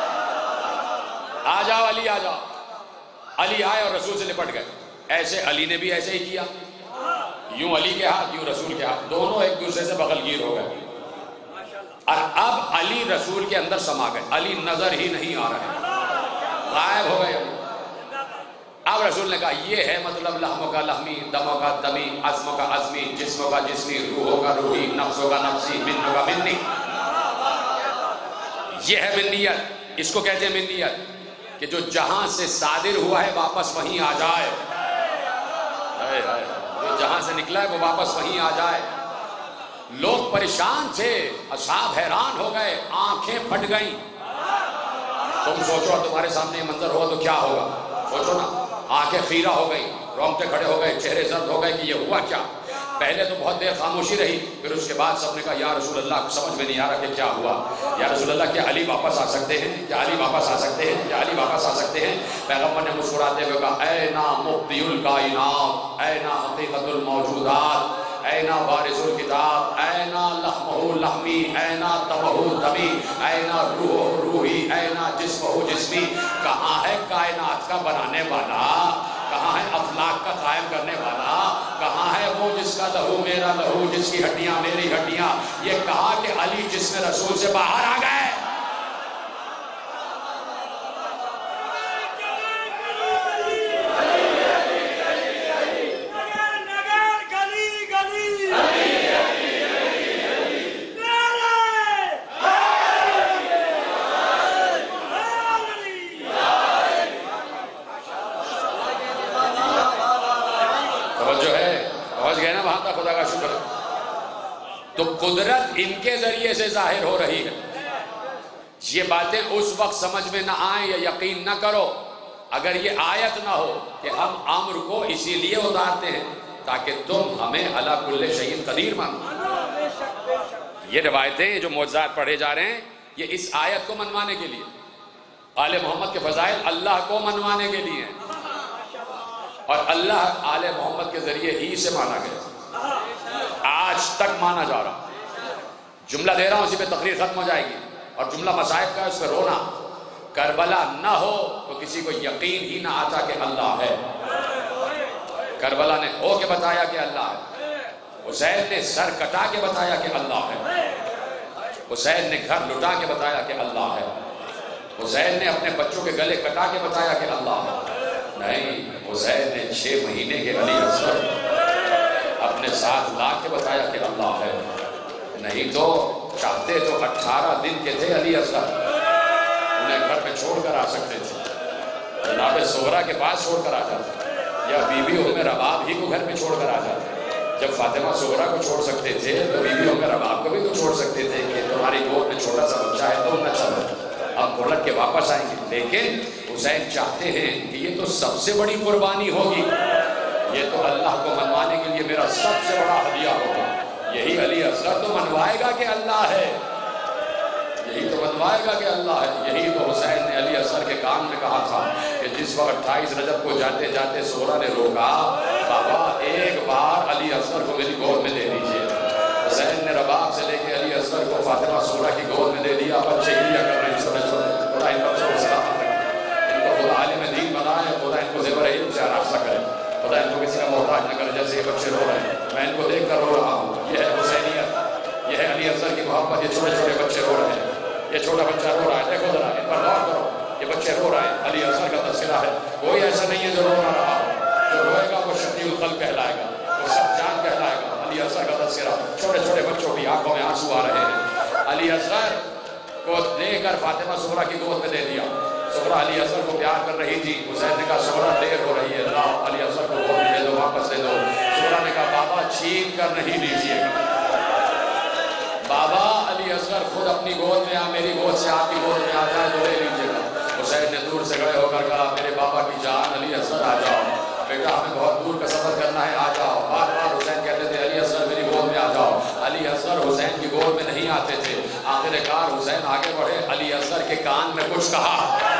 آ جاؤ علی آ جاؤ۔ علی آئے اور رسول سے لپٹ گئے۔ ایسے علی نے بھی ایسے ہی کیا، یوں علی کے ہاتھ یوں رسول کے ہاتھ، دونوں ایک دوسرے سے بغل گیر ہو گئے۔ اور اب علی رسول کے اندر سما گئے، علی نظر ہی نہیں آ رہے، غائب ہو گئے علی۔ اب رسول نے کہا یہ ہے مطلب لحموں کا لحمی، دموں کا دمی، عزموں کا عزمی، جسموں کا جسمی، روحوں کا روحی، نفسوں کا نفسی، منوں کا منی۔ یہ ہے منیت، اس کو کہتے ہیں منیت کہ جو جہاں سے صادر ہوا ہے واپس وہیں آ جائے، جو جہاں سے نکلا ہے وہ واپس وہیں آ جائے۔ لوگ پریشان تھے، اصحاب حیران ہو گئے، آنکھیں پھٹ گئیں۔ تم سوچو تمہارے سامنے یہ منظر ہوا تو کیا ہوگا، سوچو نا۔ آنکھیں خیرہ ہو گئی، رونگٹے کھڑے ہو گئے، چہرے زرد ہو گئے کہ یہ ہوا کیا۔ پہلے تو بہت دیر خاموشی رہی، پھر اس کے بعد سب نے کہا یا رسول اللہ سمجھ میں نہیں آ رہا کہ کیا ہوا۔ یا رسول اللہ کیا علی واپس آ سکتے ہیں، کیا علی واپس آ سکتے ہیں، کیا علی واپس آ سکتے ہیں۔ پیغمبر نے مسکراتے ہوئے کہا اینا مبدی الکائنات، اینا حقیقت الموجودات، اینا وارث الکتاب، اینا لحمہ لحمی، اینا دمہ دمی، اینا روح روحی، اینا جسمہ جسمی۔ کہاں ہے کائنات کا بنانے والا، کہاں ہے افلاک کا قائم کرنے والا، کہاں ہے وہ جس کا لہو میرا لہو، جس کی ہڈیاں میری ہڈیاں۔ یہ کہا کہ علی جسم رسول سے باہر آ گئے۔ خدا کا شکر ہے۔ تو قدرت ان کے ذریعے سے ظاہر ہو رہی ہے۔ یہ باتیں اس وقت سمجھ میں نہ آئیں یا یقین نہ کرو اگر یہ آیت نہ ہو کہ ہم امر کو اسی لیے اتارتے ہیں تاکہ تم ہمیں علی کل شیء قدیر مانو۔ یہ روایتیں جو معجزات پڑھے جا رہے ہیں یہ اس آیت کو منوانے کے لیے، آل محمد کے فضائل اللہ کو منوانے کے لیے ہیں، اور اللہ آل محمد کے ذریعے ہی سے مانا گیا، آج تک مانا جا رہا۔ جملہ دے رہا ہوں، اسی پہ تقریر ختم ہو جائے گی، اور جملہ مصائب کا اس پہ رونا۔ کربلا نہ ہو تو کسی کو یقین ہی نہ آتا کہ اللہ ہے۔ کربلا نے ہو کے بتایا کہ اللہ ہے، حسین نے سر کٹا کے بتایا کہ اللہ ہے، حسین نے گھر لٹا کے بتایا کہ اللہ ہے، حسین نے اپنے بچوں کے گلے کٹا کے بتایا کہ اللہ ہے۔ نہیں، حسین نے 6 مہینے کے علی اصغر اپنے ساتھ لا کے بتایا کہ اللہ ہے۔ نہیں تو چاہتے تو 18 دن کے تھے علی اصغر، انہیں گھر پہ چھوڑ کر آ سکتے تھے، جناب صغرا کے پاس چھوڑ کر آ جاتے، یا بی بی ام رباب ہی کو گھر پہ چھوڑ کر آ جاتے۔ جب فاطمہ صغرا کو چھوڑ سکتے تھے تو بی بی ام رباب کو بھی تو چھوڑ سکتے تھے کہ تمہاری گود میں چھوٹا سا بچہ ہے تو نہ چلو، اب پلٹ کے واپس آئیں گے۔ لیکن حسین چاہتے ہیں کہ یہ تو سب سے بڑی قربانی ہوگی، یہ تو اللہ کو منوانے کے لیے میرا سب سے بڑا ہدیہ ہوگا، یہی علی اصغر تو منوائے گا کہ اللہ ہے، یہی تو منوائے گا کہ اللہ ہے۔ یہی تو حسین نے علی اصغر کے کان میں کہا تھا کہ جس وقت 28 رجب کو جاتے جاتے صغرا نے روکا، بابا ایک بار علی اصغر کو میری گود میں دے دیجئے۔ حسین نے رباب سے لے کے علی اصغر کو فاطمہ صغرا کی گود میں دے دیا۔ بچے گریا کر رہے ہیں چھوٹے چھوٹے، خدا ان بچوں کو سلامت رکھے، ان کو خدا عالم دین بنائے، خدا ان کو زیور علم سے آراستہ کرے، خدا ان کو کسی کا محتاج نہ کرے۔ جیسے یہ بچے رو رہے ہیں، میں ان کو دیکھ کر رو رہا ہوں، یہ ہے حسینیت، یہ ہے علی اصغر کی محبت۔ یہ چھوٹے چھوٹے بچے رو رہے ہیں، یہ چھوٹا بچہ رو رہا ہے، دیکھو ذرا ان پر غور کرو، یہ بچے رو رہے ہیں، علی اصغر کا تذکرہ ہے۔ کوئی ایسا نہیں ہے جو رو نہ رہا ہو، جو روئے گا وہ شفیع القلب کہلائے گا، وہ سب جان کہلائے گا۔ علی اصغر کا تذکرہ، چھوٹے چھوٹے بچوں کی آنکھوں میں آنسو آ رہے ہیں۔ علی اصغر کو لے کر فاطمہ صغرا کی گود میں دے دیا۔ صغرا علی اصغر کو پیار کر رہی تھی، حسین نے کہا صغرا دیر ہو رہی ہے، لاؤ علی اصغر کو گود میں دے دو، واپس دے دو۔ صغرا نے کہا بابا چھین کر نہیں لیجیے گا، بابا علی اصغر خود اپنی گود میں میری گود سے آپ کی گود میں آ جائے تو لے لیجیے گا۔ حسین نے دور سے کھڑے ہو کر کہا میرے بابا کی جان علی اصغر آ جاؤ، بیٹا ہمیں بہت دور کا سفر کرنا ہے، آ جاؤ۔ بار بار حسین کہتے تھے علی اصغر میری گود میں آ جاؤ، علی اصغر حسین کی گود میں نہیں آتے تھے۔ آخر کار حسین آگے بڑھے، علی اصغر کے کان میں کچھ کہا،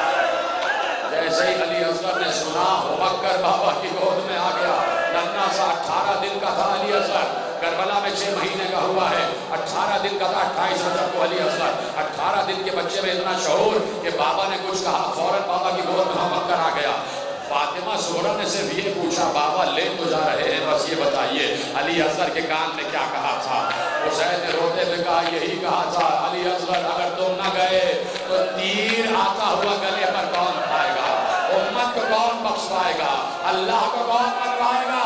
جیسے ہی علی اصغر نے سنا ہمک کر بابا کی گود میں آ گیا۔ ننھا سا 18 دن کا تھا علی اصغر، کربلا میں 6 مہینے کا ہوا ہے، 18 دن کا تھا 28 رجب کو علی اصغر۔ 18 دن کے بچے میں اتنا شعور کہ بابا نے کچھ کہا، فوراً بابا کی گود میں ہمک کر آ گیا۔ فاطمہ صغرا نے صرف یہ پوچھا بابا لے تو جا رہے ہیں، بس یہ بتائیے علی اصغر کے کان میں کیا کہا تھا؟ حسین نے روتے ہوئے کہا یہی کہا تھا علی اصغر اگر تم نہ گئے تو تیر آتا ہوا گلے پر کون کھائے گا، امت کو کون بخشوائے گا، اللہ کو کون منوائے گا؟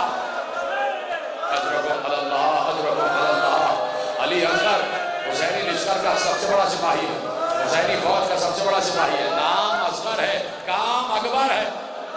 اجرکم اللہ، اجرکم اللہ۔ علی اصغر حسینی لشکر کا سب سے بڑا سپاہی ہے، حسینی فوج کا سب سے بڑا سپاہی ہے، نام اصغر ہے کام اکبر ہے،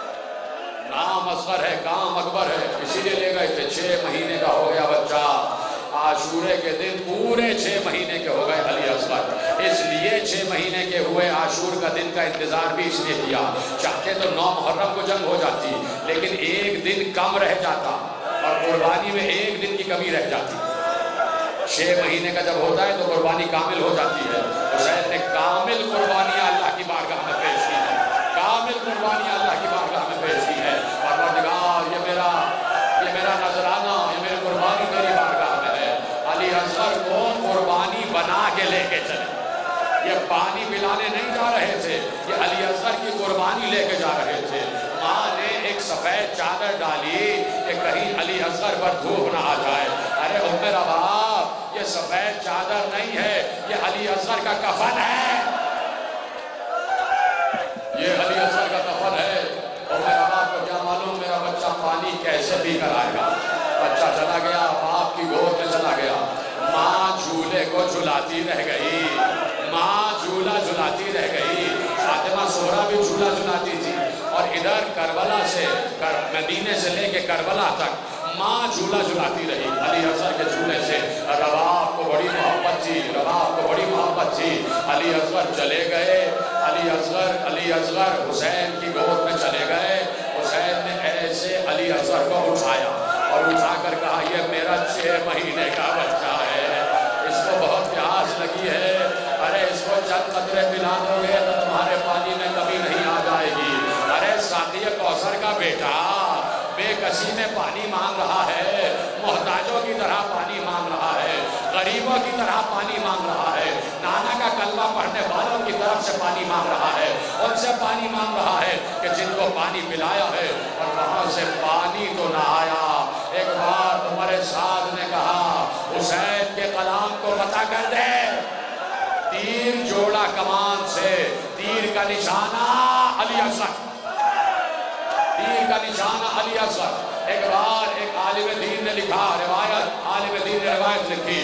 نام اصغر ہے کام اکبر ہے، اسی لیے لے گئے تھے۔ 6 مہینے کا ہو گیا بچہ، عاشورے کے دن پورے 6 مہینے کے ہو گئے علی اصغر، اس لیے 6 مہینے کے ہوئے عاشور کا دن کا انتظار بھی اس لیے کیا۔ چاہتے تو 9 محرم کو جنگ ہو جاتی، لیکن ایک دن کم رہ جاتا اور قربانی میں ایک دن کی کمی رہ جاتی۔ 6 مہینے کا جب ہوتا ہے تو قربانی کامل ہو جاتی ہے۔ حسین نے کامل قربانیاں اللہ کی بارگاہ میں پیش کی ہیں، کامل قربانیاں اللہ کی بارگاہ میں پیش کی ہیں۔ پروردگار یہ میرا نذرانہ، یہ میری قربانی تیری بارگاہ میں ہے۔ علی اصغر کو قربانی بنا کے لے کے چلے، یہ پانی پلانے نہیں جا رہے تھے، یہ علی اصغر کی قربانی لے کے جا رہے تھے۔ ماں نے ایک سفید چادر ڈالی کہ کہیں علی اصغر پر دھوپ نہ آ جائے۔ ارے ام رباب یہ سفید چادر نہیں ہے، یہ علی اصغر کا کفن ہے، یہ علی اصغر کا کفن ہے۔ ام رباب کو کیا معلوم میرا بچہ پانی کیسے پی کر آئے گا؟ بچہ چلا گیا، باپ کی گود میں چلا گیا، ماں جھولے کو جھلاتی رہ گئی، ماں جھولا جھلاتی رہ گئی۔ فاطمہ صغرا بھی جھولا جھلاتی تھی، اور ادھر کربلا سے مدینے سے لے کے کربلا تک ماں جھولا جھلاتی رہی علی اصغر کے جھولے سے۔ رباب کو بڑی محبت تھی، رباب کو بڑی محبت تھی۔ علی اصغر چلے گئے، علی اصغر حسین کی گود میں چلے گئے۔ حسین نے ایسے علی اصغر کو اٹھایا اور اٹھا کر کہا یہ میرا 6 مہینے کا بچہ ہے، اس کو بہت پیاس لگی ہے، ارے اس کو چند قطرے پلا دو گے تو تمہارے پانی میں کمی نہیں آ جائے گی۔ ارے ساقی کوثر کا بیٹا بے کسی میں پانی مانگ رہا ہے، محتاجوں کی طرح پانی مانگ رہا ہے، غریبوں کی طرح پانی مانگ رہا ہے، نانا کا کلمہ پڑھنے والوں کی طرف سے پانی مانگ رہا ہے، ان سے پانی مانگ رہا ہے کہ جن کو پانی پلایا ہے اور وہاں سے پانی تو نہ آیا۔ ایک بار عمر سعد نے کہا حسین کے کلام کو پتہ کر دے، تیر جوڑا کمان سے، تیر کا نشانہ علی اصغر، تیر کا نشانہ علی اصغر۔ ایک بار ایک عالم دین نے لکھا روایت، عالم دین نے روایت لکھی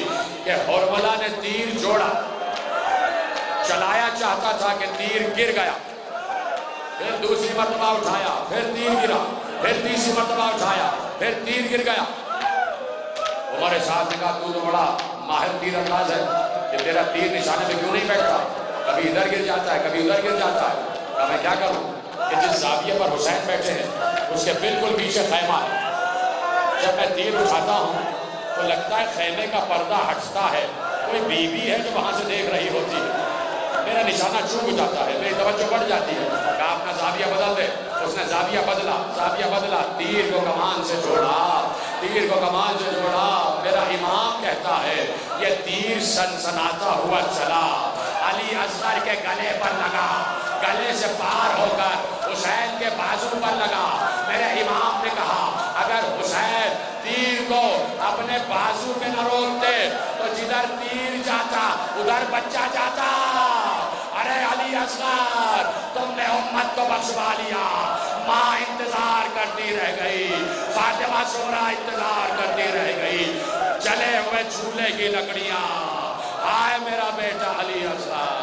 کہ حرملہ نے تیر جوڑا، چلایا چاہتا تھا کہ تیر گر گیا، پھر دوسری مرتبہ اٹھایا، پھر تیر گرا، پھر تیسری مرتبہ اٹھایا، پھر تیر گر گیا۔ عمر صاحب نے کہا تو تو بڑا ماہر تیر انداز ہے کہ تیرا تیر نشانے پہ کیوں نہیں بیٹھتا، کبھی ادھر گر جاتا ہے کبھی ادھر گر جاتا ہے۔ کہا میں کیا کروں کہ جس زاویے پر حسین بیٹھے ہیں اس کے بالکل پیچھے خیمہ ہے، جب میں تیر اٹھاتا ہوں تو لگتا ہے خیمے کا پردہ ہٹتا ہے، کوئی بیوی ہے جو وہاں سے دیکھ رہی ہوتی ہے، میرا نشانہ چوک جاتا ہے، میری توجہ بڑھ جاتی ہے۔ کہا اپنا زاویہ بدل دے، اس نے زاویہ بدلا، تیر کو کمان سے جوڑا، میرا امام کہتا ہے یہ تیر سنسناتا ہوا چلا، علی اصغر کے گلے پر لگا، گلے سے پار ہو کر حسین کے بازو پر لگا۔ میرے امام نے کہا اگر حسین تیر کو اپنے بازو پہ نہ روکتے تو جدھر تیر جاتا ادھر بچہ جاتا۔ ارے علی اصغر تم نے امت کو بخشوا لیا، ماں انتظار کرتی رہ گئی، فاطمہ زہرا انتظار کرتی رہ گئی، جلے ہوئے جھولے کی لکڑیاں، آئے میرا بیٹا علی اصغر۔